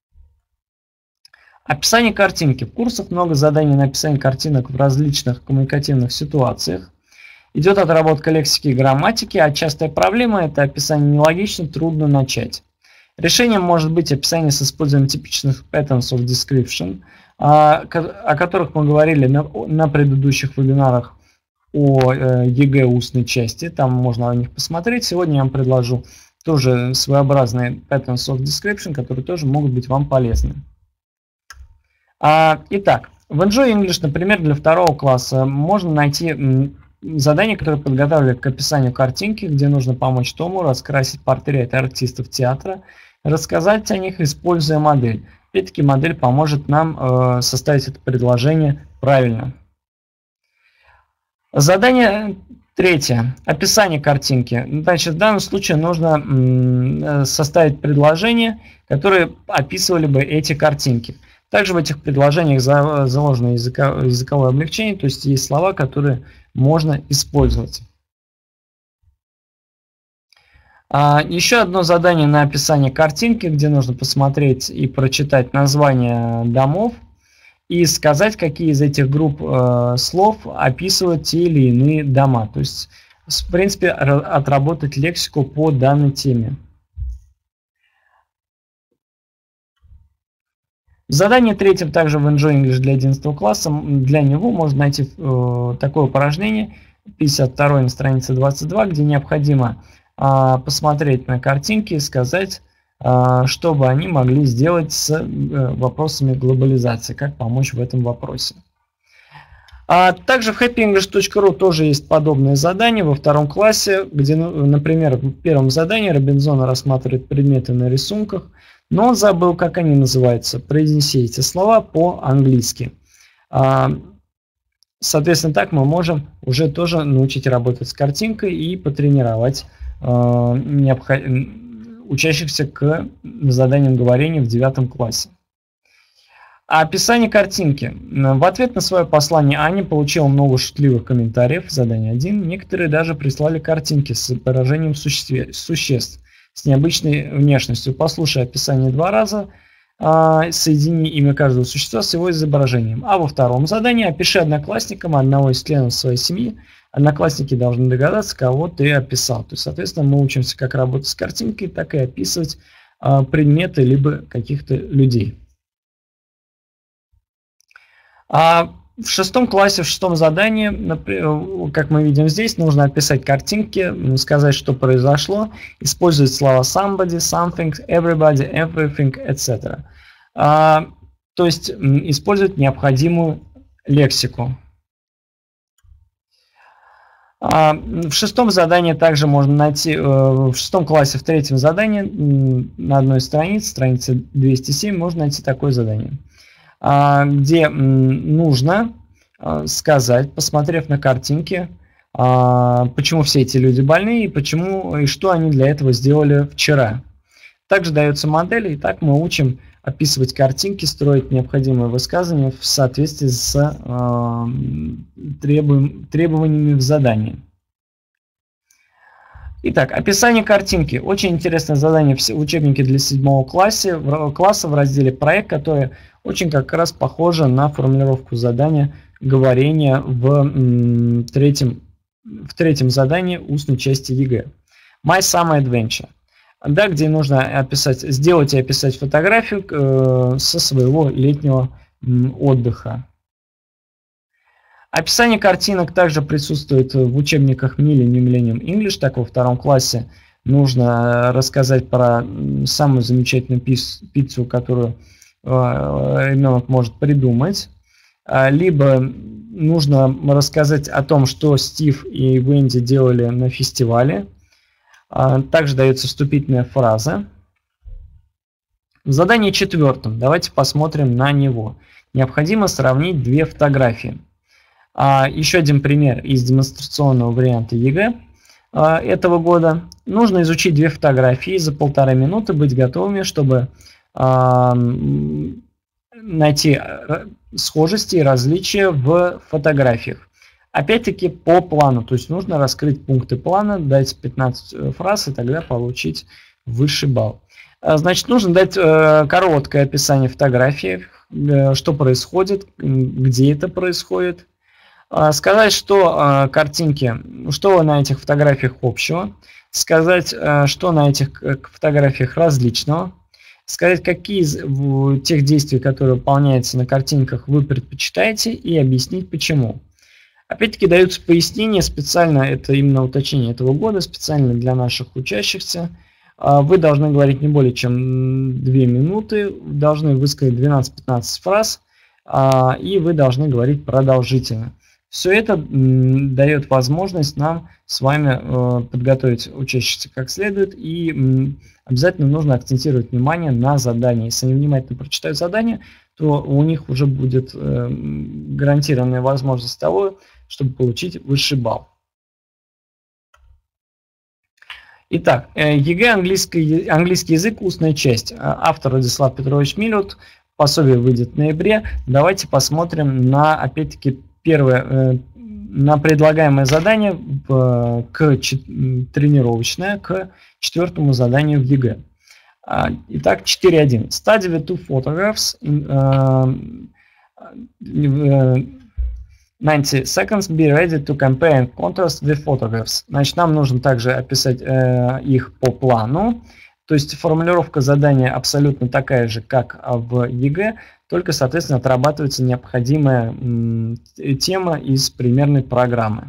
Описание картинки. В курсах много заданий на описание картинок в различных коммуникативных ситуациях. Идет отработка лексики и грамматики, а частая проблема – это описание нелогично, трудно начать. Решением может быть описание с использованием типичных patterns of description, о которых мы говорили на, на предыдущих вебинарах о ЕГЭ устной части. Там можно о них посмотреть. Сегодня я вам предложу тоже своеобразные patterns of description, которые тоже могут быть вам полезны. Итак, в Enjoy English, например, для второго класса можно найти задание, которое подготовили к описанию картинки, где нужно помочь Тому раскрасить портреты артистов театра, рассказать о них, используя модель. Опять-таки модель поможет нам э, составить это предложение правильно. Задание третье. Описание картинки. Значит, в данном случае нужно м, составить предложения, которые описывали бы эти картинки. Также в этих предложениях заложено языковое облегчение, то есть есть слова, которые можно использовать. Еще одно задание на описание картинки, где нужно посмотреть и прочитать названия домов и сказать, какие из этих групп слов описывают те или иные дома. То есть, в принципе, отработать лексику по данной теме. Задание третье также в Enjoy English для одиннадцатого класса. Для него можно найти э, такое упражнение, пятьдесят второе на странице двадцать два, где необходимо э, посмотреть на картинки и сказать, э, что бы они могли сделать с э, вопросами глобализации, как помочь в этом вопросе. А также в happy english точка ru тоже есть подобное задание во втором классе, где, например, в первом задании Робинзон рассматривает предметы на рисунках, но он забыл, как они называются. Произнеси эти слова по-английски. Соответственно, так мы можем уже тоже научить работать с картинкой и потренировать учащихся к заданиям говорения в девятом классе. Описание картинки. В ответ на свое послание Аня получила много шутливых комментариев. Задание один. Некоторые даже прислали картинки с изображением существ с необычной внешностью. Послушай описание два раза, соедини имя каждого существа с его изображением. А во втором задании опиши одноклассникам одного из членов своей семьи. Одноклассники должны догадаться, кого ты описал. То есть, соответственно, мы учимся как работать с картинкой, так и описывать предметы либо каких-то людей. А в шестом классе, в шестом задании, как мы видим здесь, нужно описать картинки, сказать, что произошло, использовать слова somebody, something, everybody, everything, et cetera. А, то есть использовать необходимую лексику. А, в шестом задании также можно найти, в шестом классе, в третьем задании, на одной странице, странице двести семь, можно найти такое задание, где нужно сказать, посмотрев на картинки, почему все эти люди больны и почему и что они для этого сделали вчера. Также дается модель, и так мы учим описывать картинки, строить необходимые высказывания в соответствии с требованиями в задании. Итак, описание картинки. Очень интересное задание в учебнике для седьмого класса, класса в разделе «Проект», которое очень как раз похоже на формулировку задания говорения в третьем, в третьем задании устной части ЕГЭ. My Summer Adventure. Да, где нужно описать, сделать и описать фотографию э, со своего летнего м, отдыха. Описание картинок также присутствует в учебниках Millennium Millennium English. Так, во втором классе нужно рассказать про самую замечательную пиццу, которую э, ребенок может придумать. Либо нужно рассказать о том, что Стив и Венди делали на фестивале. Также дается вступительная фраза. В задании четвертом давайте посмотрим на него. Необходимо сравнить две фотографии. Еще один пример из демонстрационного варианта ЕГЭ этого года. Нужно изучить две фотографии за полторы минуты, быть готовыми, чтобы найти схожести и различия в фотографиях. Опять-таки по плану, то есть нужно раскрыть пункты плана, дать пятнадцать фраз и тогда получить высший балл. Значит, нужно дать короткое описание фотографии, что происходит, где это происходит. Сказать, что картинки, что на этих фотографиях общего. Сказать, что на этих фотографиях различного. Сказать, какие из тех действий, которые выполняются на картинках, вы предпочитаете, и объяснить почему. Опять-таки даются пояснения, специально, это именно уточнение этого года, специально для наших учащихся. Вы должны говорить не более чем две минуты, должны высказать двенадцать-пятнадцать фраз, и вы должны говорить продолжительно. Все это дает возможность нам с вами подготовить учащихся как следует, и обязательно нужно акцентировать внимание на задании. Если они внимательно прочитают задание, то у них уже будет гарантированная возможность того, чтобы получить высший балл. Итак, ЕГЭ, английский, английский язык, устная часть. Автор Владислав Петрович Милют. Пособие выйдет в ноябре. Давайте посмотрим на, опять-таки, первое, на предлагаемое задание к тренировочное, к четвертому заданию в ЕГЭ. Итак, четыре точка один. Study the two photographs in uh, ninety seconds. Be ready to compare and contrast the photographs. Значит, нам нужно также описать э, их по плану. То есть формулировка задания абсолютно такая же, как в ЕГЭ, только, соответственно, отрабатывается необходимая м, тема из примерной программы.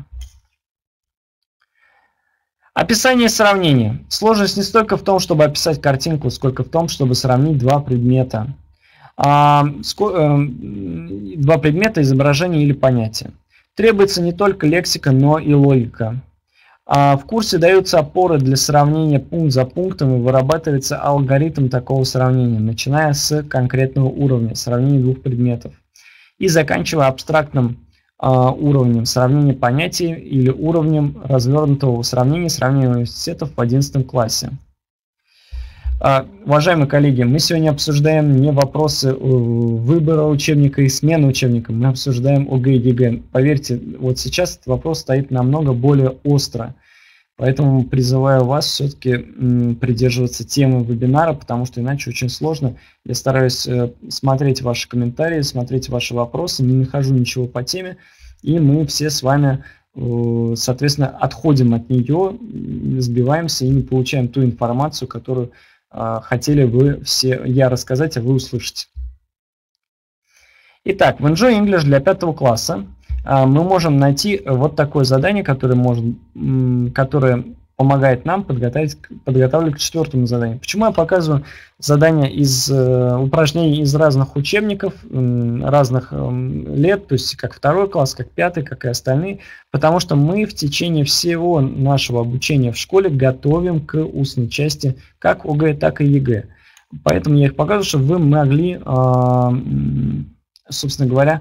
Описание сравнения. Сложность не столько в том, чтобы описать картинку, сколько в том, чтобы сравнить два предмета. А, ско, э, два предмета, изображения или понятия. Требуется не только лексика, но и логика. А в курсе даются опоры для сравнения пункт за пунктом и вырабатывается алгоритм такого сравнения, начиная с конкретного уровня, сравнения двух предметов, и заканчивая абстрактным а, уровнем сравнения понятий или уровнем развернутого сравнения сравнения университетов в одиннадцатом классе. А, уважаемые коллеги, мы сегодня обсуждаем не вопросы выбора учебника и смены учебника, мы обсуждаем ОГЭ и ЕГЭ. Поверьте, вот сейчас этот вопрос стоит намного более остро, поэтому призываю вас все-таки придерживаться темы вебинара, потому что иначе очень сложно. Я стараюсь смотреть ваши комментарии, смотреть ваши вопросы, не нахожу ничего по теме, и мы все с вами, соответственно, отходим от нее, сбиваемся и не получаем ту информацию, которую хотели вы все, я рассказать, а вы услышите. Итак, в Enjoy English для пятого класса мы можем найти вот такое задание, которое, может, которое помогает нам подготовить, подготавливать к четвертому заданию. Почему я показываю задания из упражнений из разных учебников, разных лет, то есть как второй класс, как пятый, как и остальные? Потому что мы в течение всего нашего обучения в школе готовим к устной части как ОГЭ, так и ЕГЭ. Поэтому я их показываю, чтобы вы могли, собственно говоря,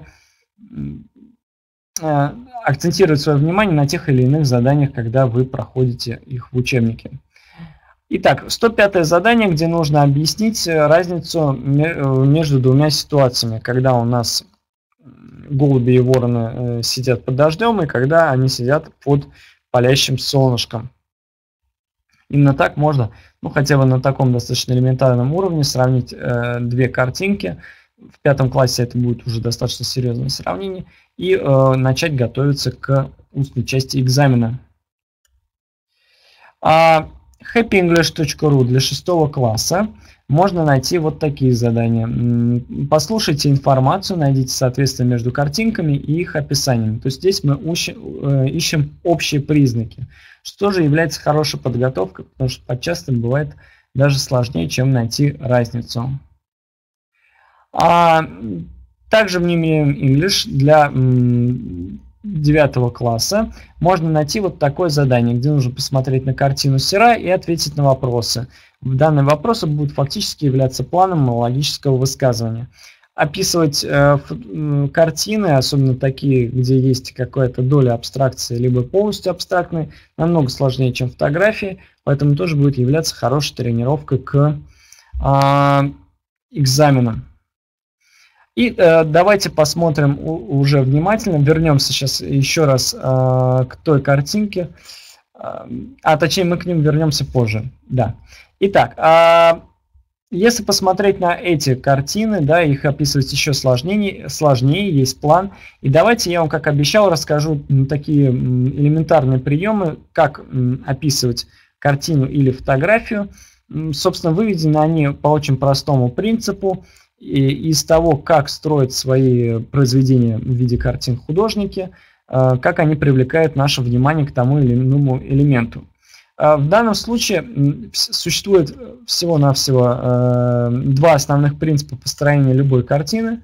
акцентировать свое внимание на тех или иных заданиях, когда вы проходите их в учебнике. Итак, сто пятое задание, где нужно объяснить разницу между двумя ситуациями, когда у нас голуби и вороны сидят под дождем и когда они сидят под палящим солнышком. Именно так можно, ну хотя бы на таком достаточно элементарном уровне, сравнить э, две картинки. В пятом классе это будет уже достаточно серьезное сравнение. И э, начать готовиться к устной части экзамена. А хэппи инглиш точка ру для шестого класса можно найти вот такие задания. Послушайте информацию, найдите соответствие между картинками и их описанием. То есть здесь мы ищем общие признаки. Что же является хорошей подготовкой, потому что подчасто бывает даже сложнее, чем найти разницу. А также в New English для девятого класса можно найти вот такое задание, где нужно посмотреть на картину сера и ответить на вопросы. Данные вопросы будут фактически являться планом логического высказывания. Описывать э, картины, особенно такие, где есть какая-то доля абстракции, либо полностью абстрактной, намного сложнее, чем фотографии, поэтому тоже будет являться хорошей тренировкой к э, экзаменам. И э, давайте посмотрим у, уже внимательно, вернемся сейчас еще раз э, к той картинке, э, а точнее мы к ним вернемся позже. Да. Итак, э, если посмотреть на эти картины, да, их описывать еще сложнее, сложнее, есть план. И давайте я вам, как обещал, расскажу такие элементарные приемы, как описывать картину или фотографию. Собственно, выведены они по очень простому принципу. И из того, как строят свои произведения в виде картин художники, как они привлекают наше внимание к тому или иному элементу. В данном случае существует всего-навсего два основных принципа построения любой картины.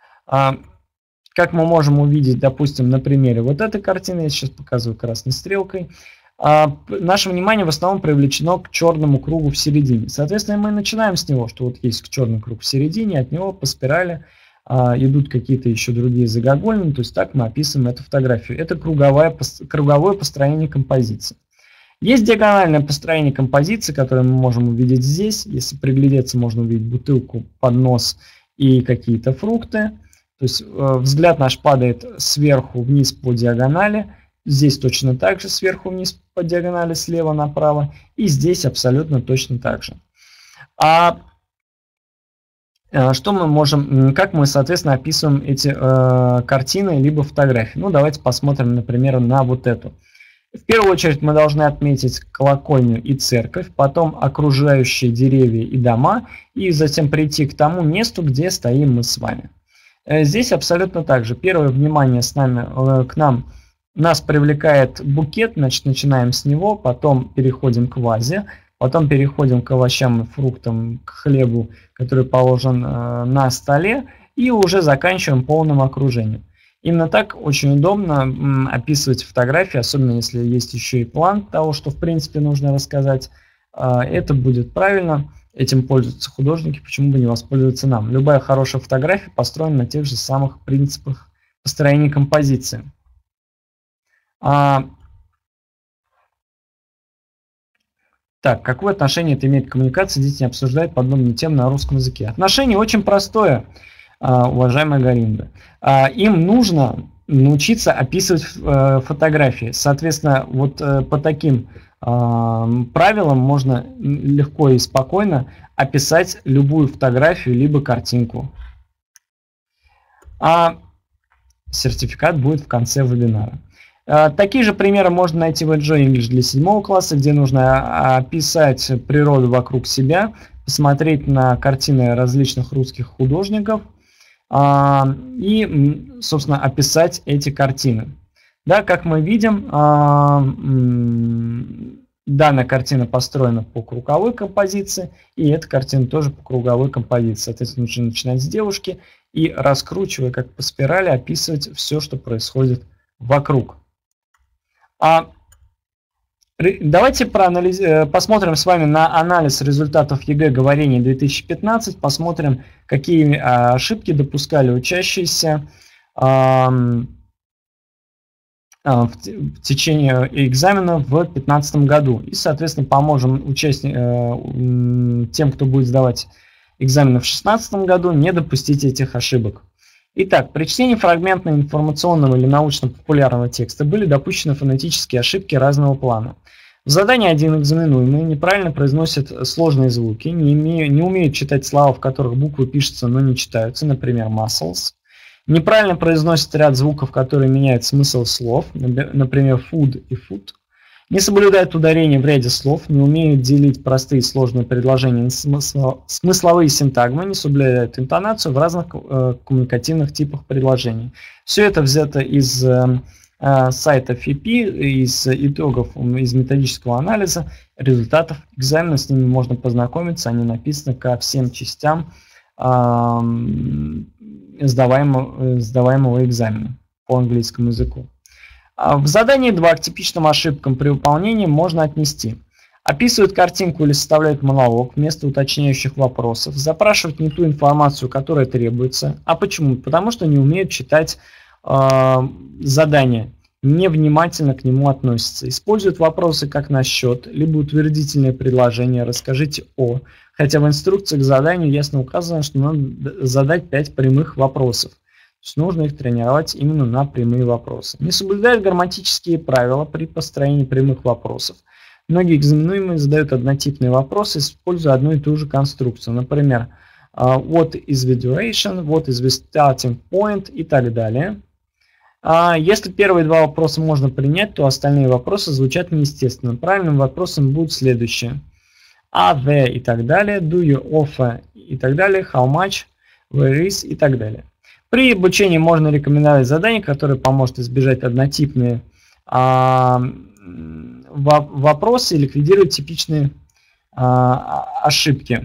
Как мы можем увидеть, допустим, на примере вот этой картины, я сейчас показываю красной стрелкой, наше внимание в основном привлечено к черному кругу в середине. Соответственно, мы начинаем с него, что вот есть черный круг в середине, от него по спирали а, идут какие-то еще другие загогульные, то есть так мы описываем эту фотографию. Это круговое, круговое построение композиции. Есть диагональное построение композиции, которое мы можем увидеть здесь. Если приглядеться, можно увидеть бутылку, поднос и какие-то фрукты. То есть э, взгляд наш падает сверху вниз по диагонали. Здесь точно так же, сверху вниз по диагонали, слева направо. И здесь абсолютно точно так же. А что мы можем, как мы, соответственно, описываем эти э, картины либо фотографии? Ну, давайте посмотрим, например, на вот эту. В первую очередь мы должны отметить колокольню и церковь, потом окружающие деревья и дома, и затем прийти к тому месту, где стоим мы с вами. Здесь абсолютно так же. Первое внимание с нами, э, к нам нас привлекает букет, значит, начинаем с него, потом переходим к вазе, потом переходим к овощам и фруктам, к хлебу, который положен э, на столе, и уже заканчиваем полным окружением. Именно так очень удобно м, описывать фотографии, особенно если есть еще и план того, что в принципе нужно рассказать. Э, это будет правильно, этим пользуются художники, почему бы не воспользоваться нам. Любая хорошая фотография построена на тех же самых принципах построения композиции. А, так, какое отношение это имеет к коммуникации? Дети не обсуждают подобные темы на русском языке. Отношение очень простое, уважаемая Галинда. Им нужно научиться описывать фотографии. Соответственно, вот по таким правилам можно легко и спокойно описать любую фотографию либо картинку. А сертификат будет в конце вебинара. Такие же примеры можно найти в Enjoy English для седьмого класса, где нужно описать природу вокруг себя, посмотреть на картины различных русских художников и, собственно, описать эти картины. Да, как мы видим, данная картина построена по круговой композиции, и эта картина тоже по круговой композиции. Соответственно, нужно начинать с девушки и, раскручивая как по спирали, описывать все, что происходит вокруг. А давайте посмотрим с вами на анализ результатов ЕГЭ говорения две тысячи пятнадцать, посмотрим, какие ошибки допускали учащиеся в течение экзамена в две тысячи пятнадцатом году. И, соответственно, поможем участникам, тем, кто будет сдавать экзамены в две тысячи шестнадцатом году, не допустить этих ошибок. Итак, при чтении фрагментно-информационного или научно-популярного текста были допущены фонетические ошибки разного плана. В задании один экзаменуемый неправильно произносит сложные звуки, не, име, не умеют читать слова, в которых буквы пишутся, но не читаются, например, muscles. Неправильно произносит ряд звуков, которые меняют смысл слов, например, food и food. Не соблюдают ударение в ряде слов, не умеют делить простые и сложные предложения на смысл, смысловые синтагмы, не соблюдают интонацию в разных э, коммуникативных типах предложений. Все это взято из э, э, сайта эф и пи, из итогов, из методического анализа, результатов экзамена, с ними можно познакомиться, они написаны ко всем частям э, сдаваемого, сдаваемого экзамена по английскому языку. В задании два к типичным ошибкам при выполнении можно отнести: описывают картинку или составляют монолог вместо уточняющих вопросов, запрашивают не ту информацию, которая требуется. А почему? Потому что не умеют читать э, задание, невнимательно к нему относятся. Используют вопросы как насчет, либо утвердительные предложения «расскажите о», хотя в инструкции к заданию ясно указано, что надо задать пять прямых вопросов. То есть нужно их тренировать именно на прямые вопросы. Не соблюдают грамматические правила при построении прямых вопросов. Многие экзаменуемые задают однотипные вопросы, используя одну и ту же конструкцию. Например, what is the duration, what is the starting point и так далее. Если первые два вопроса можно принять, то остальные вопросы звучат неестественно. Правильным вопросом будут следующие: are there и так далее, do you offer и так далее, how much, where is и так далее. При обучении можно рекомендовать задание, которое поможет избежать однотипные а, вопросы и ликвидировать типичные а, ошибки.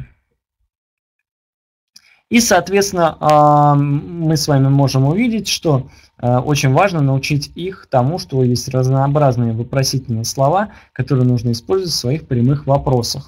И, соответственно, а, мы с вами можем увидеть, что а, очень важно научить их тому, что есть разнообразные вопросительные слова, которые нужно использовать в своих прямых вопросах.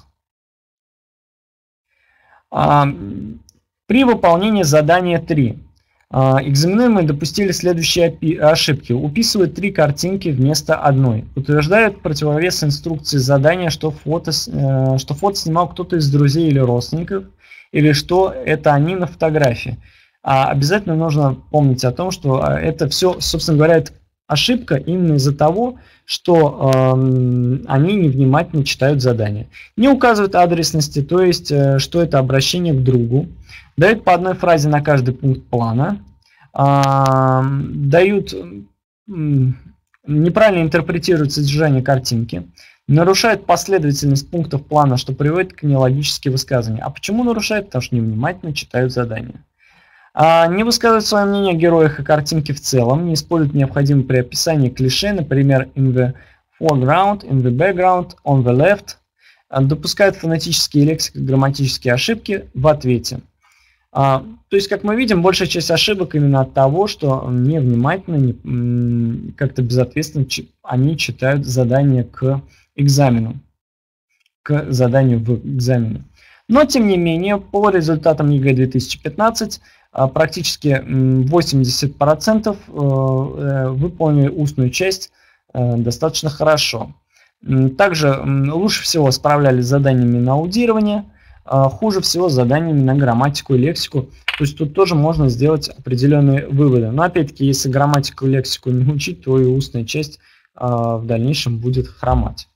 А, при выполнении задания три. Экзаменуемые допустили следующие ошибки. Уписывают три картинки вместо одной. Утверждают противовес инструкции задания, что фото, что фото снимал кто-то из друзей или родственников, или что это они на фотографии. А обязательно нужно помнить о том, что это все, собственно говоря, это ошибка именно из-за того, что э, они невнимательно читают задание. Не указывают адресности, то есть, э, что это обращение к другу. Дают по одной фразе на каждый пункт плана. Э, дают, э, неправильно интерпретируют содержание картинки. Нарушают последовательность пунктов плана, что приводит к нелогическим высказываниям. А почему нарушают? Потому что невнимательно читают задание. Не высказывают свое мнение о героях и картинке в целом, не используют необходимые при описании клише, например, in the foreground, in the background, on the left. Допускают фонетические и лексико-грамматические ошибки в ответе. То есть, как мы видим, большая часть ошибок именно от того, что невнимательно, как-то безответственно они читают задание к экзамену, к заданию в экзамене. Но, тем не менее, по результатам ЕГЭ две тысячи пятнадцать практически восемьдесят процентов выполнили устную часть достаточно хорошо. Также лучше всего справлялись с заданиями на аудирование, хуже всего с заданиями на грамматику и лексику. То есть тут тоже можно сделать определенные выводы. Но опять-таки, если грамматику и лексику не учить, то и устная часть в дальнейшем будет хромать.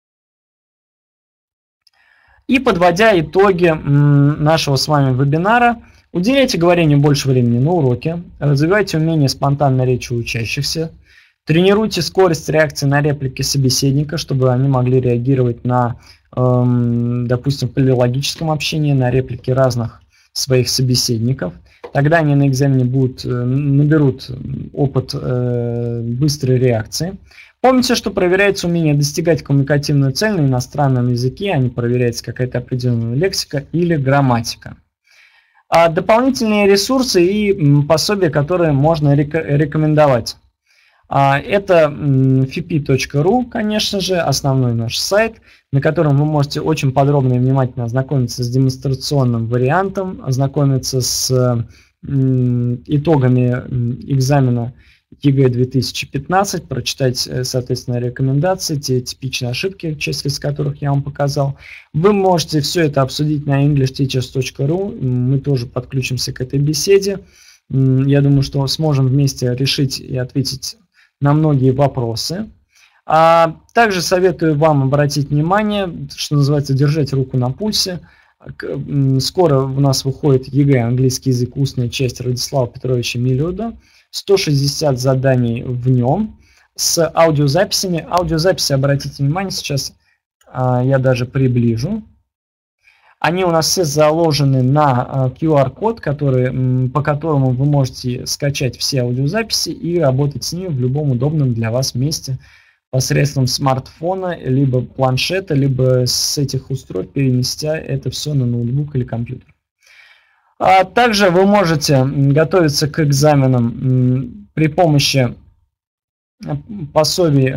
И подводя итоги нашего с вами вебинара, уделяйте говорению больше времени на уроке, развивайте умение спонтанной речи учащихся, тренируйте скорость реакции на реплики собеседника, чтобы они могли реагировать на, эм, допустим, в полилогическом общении, на реплики разных своих собеседников. Тогда они на экзамене будут, наберут опыт э, быстрой реакции. Помните, что проверяется умение достигать коммуникативную цель на иностранном языке, а не проверяется какая-то определенная лексика или грамматика. А дополнительные ресурсы и пособия, которые можно рекомендовать. Это эф и пи точка ру, конечно же, основной наш сайт, на котором вы можете очень подробно и внимательно ознакомиться с демонстрационным вариантом, ознакомиться с итогами экзамена ЕГЭ две тысячи пятнадцать, прочитать, соответственно, рекомендации, те типичные ошибки, часть из которых я вам показал. Вы можете все это обсудить на инглиш тичерс точка ру, мы тоже подключимся к этой беседе. Я думаю, что сможем вместе решить и ответить на многие вопросы. А также советую вам обратить внимание, что называется, держать руку на пульсе. Скоро у нас выходит ЕГЭ английский язык, устная часть Радислава Петровича Милиуда. сто шестьдесят заданий в нем с аудиозаписями. Аудиозаписи, обратите внимание, сейчас а, я даже приближу. Они у нас все заложены на ку ар код, который, по которому вы можете скачать все аудиозаписи и работать с ними в любом удобном для вас месте посредством смартфона, либо планшета, либо с этих устройств перенести это все на ноутбук или компьютер. А также вы можете готовиться к экзаменам при помощи пособий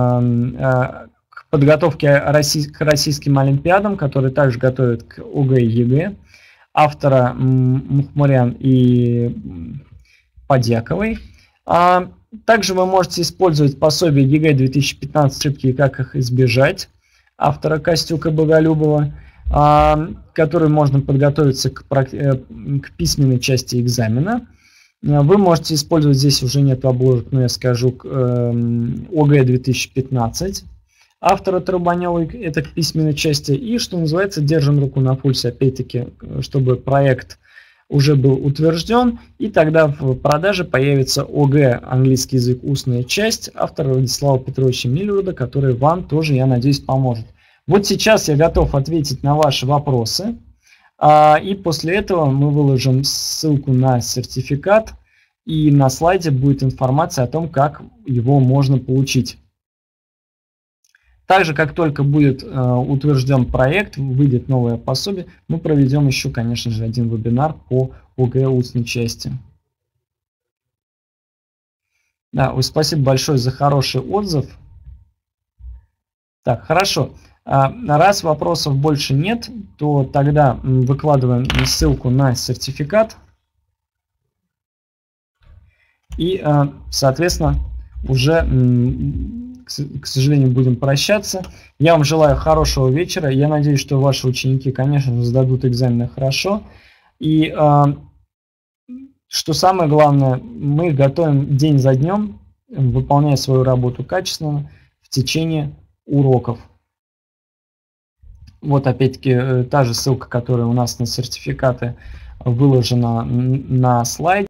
к подготовке к российским олимпиадам, которые также готовят к ОГЭ и ЕГЭ, автора Мухмарян и Подьяковой. А также вы можете использовать пособие ЕГЭ две тысячи пятнадцать «Ошибки и как их избежать» автора Костюка Боголюбова, а, который можно подготовиться к, к письменной части экзамена. Вы можете использовать, здесь уже нет обложек, но я скажу, ОГЭ две тысячи пятнадцать автора Трубаневой, это к письменной части. И, что называется, держим руку на пульсе, опять-таки, чтобы проект уже был утвержден, и тогда в продаже появится ОГЭ английский язык, устная часть автора Радислава Петровича Милиуда, который вам тоже, я надеюсь, поможет. Вот сейчас я готов ответить на ваши вопросы, и после этого мы выложим ссылку на сертификат, и на слайде будет информация о том, как его можно получить. Также, как только будет э, утвержден проект, выйдет новое пособие, мы проведем еще, конечно же, один вебинар по ОГЭ устной части. Да, спасибо большое за хороший отзыв. Так, хорошо. А, раз вопросов больше нет, то тогда выкладываем ссылку на сертификат. И, э, соответственно, уже... к сожалению, будем прощаться. Я вам желаю хорошего вечера. Я надеюсь, что ваши ученики, конечно же, сдадут экзамены хорошо. И э, что самое главное, мы готовим день за днем, выполняя свою работу качественно в течение уроков. Вот опять-таки та же ссылка, которая у нас на сертификаты выложена на слайде.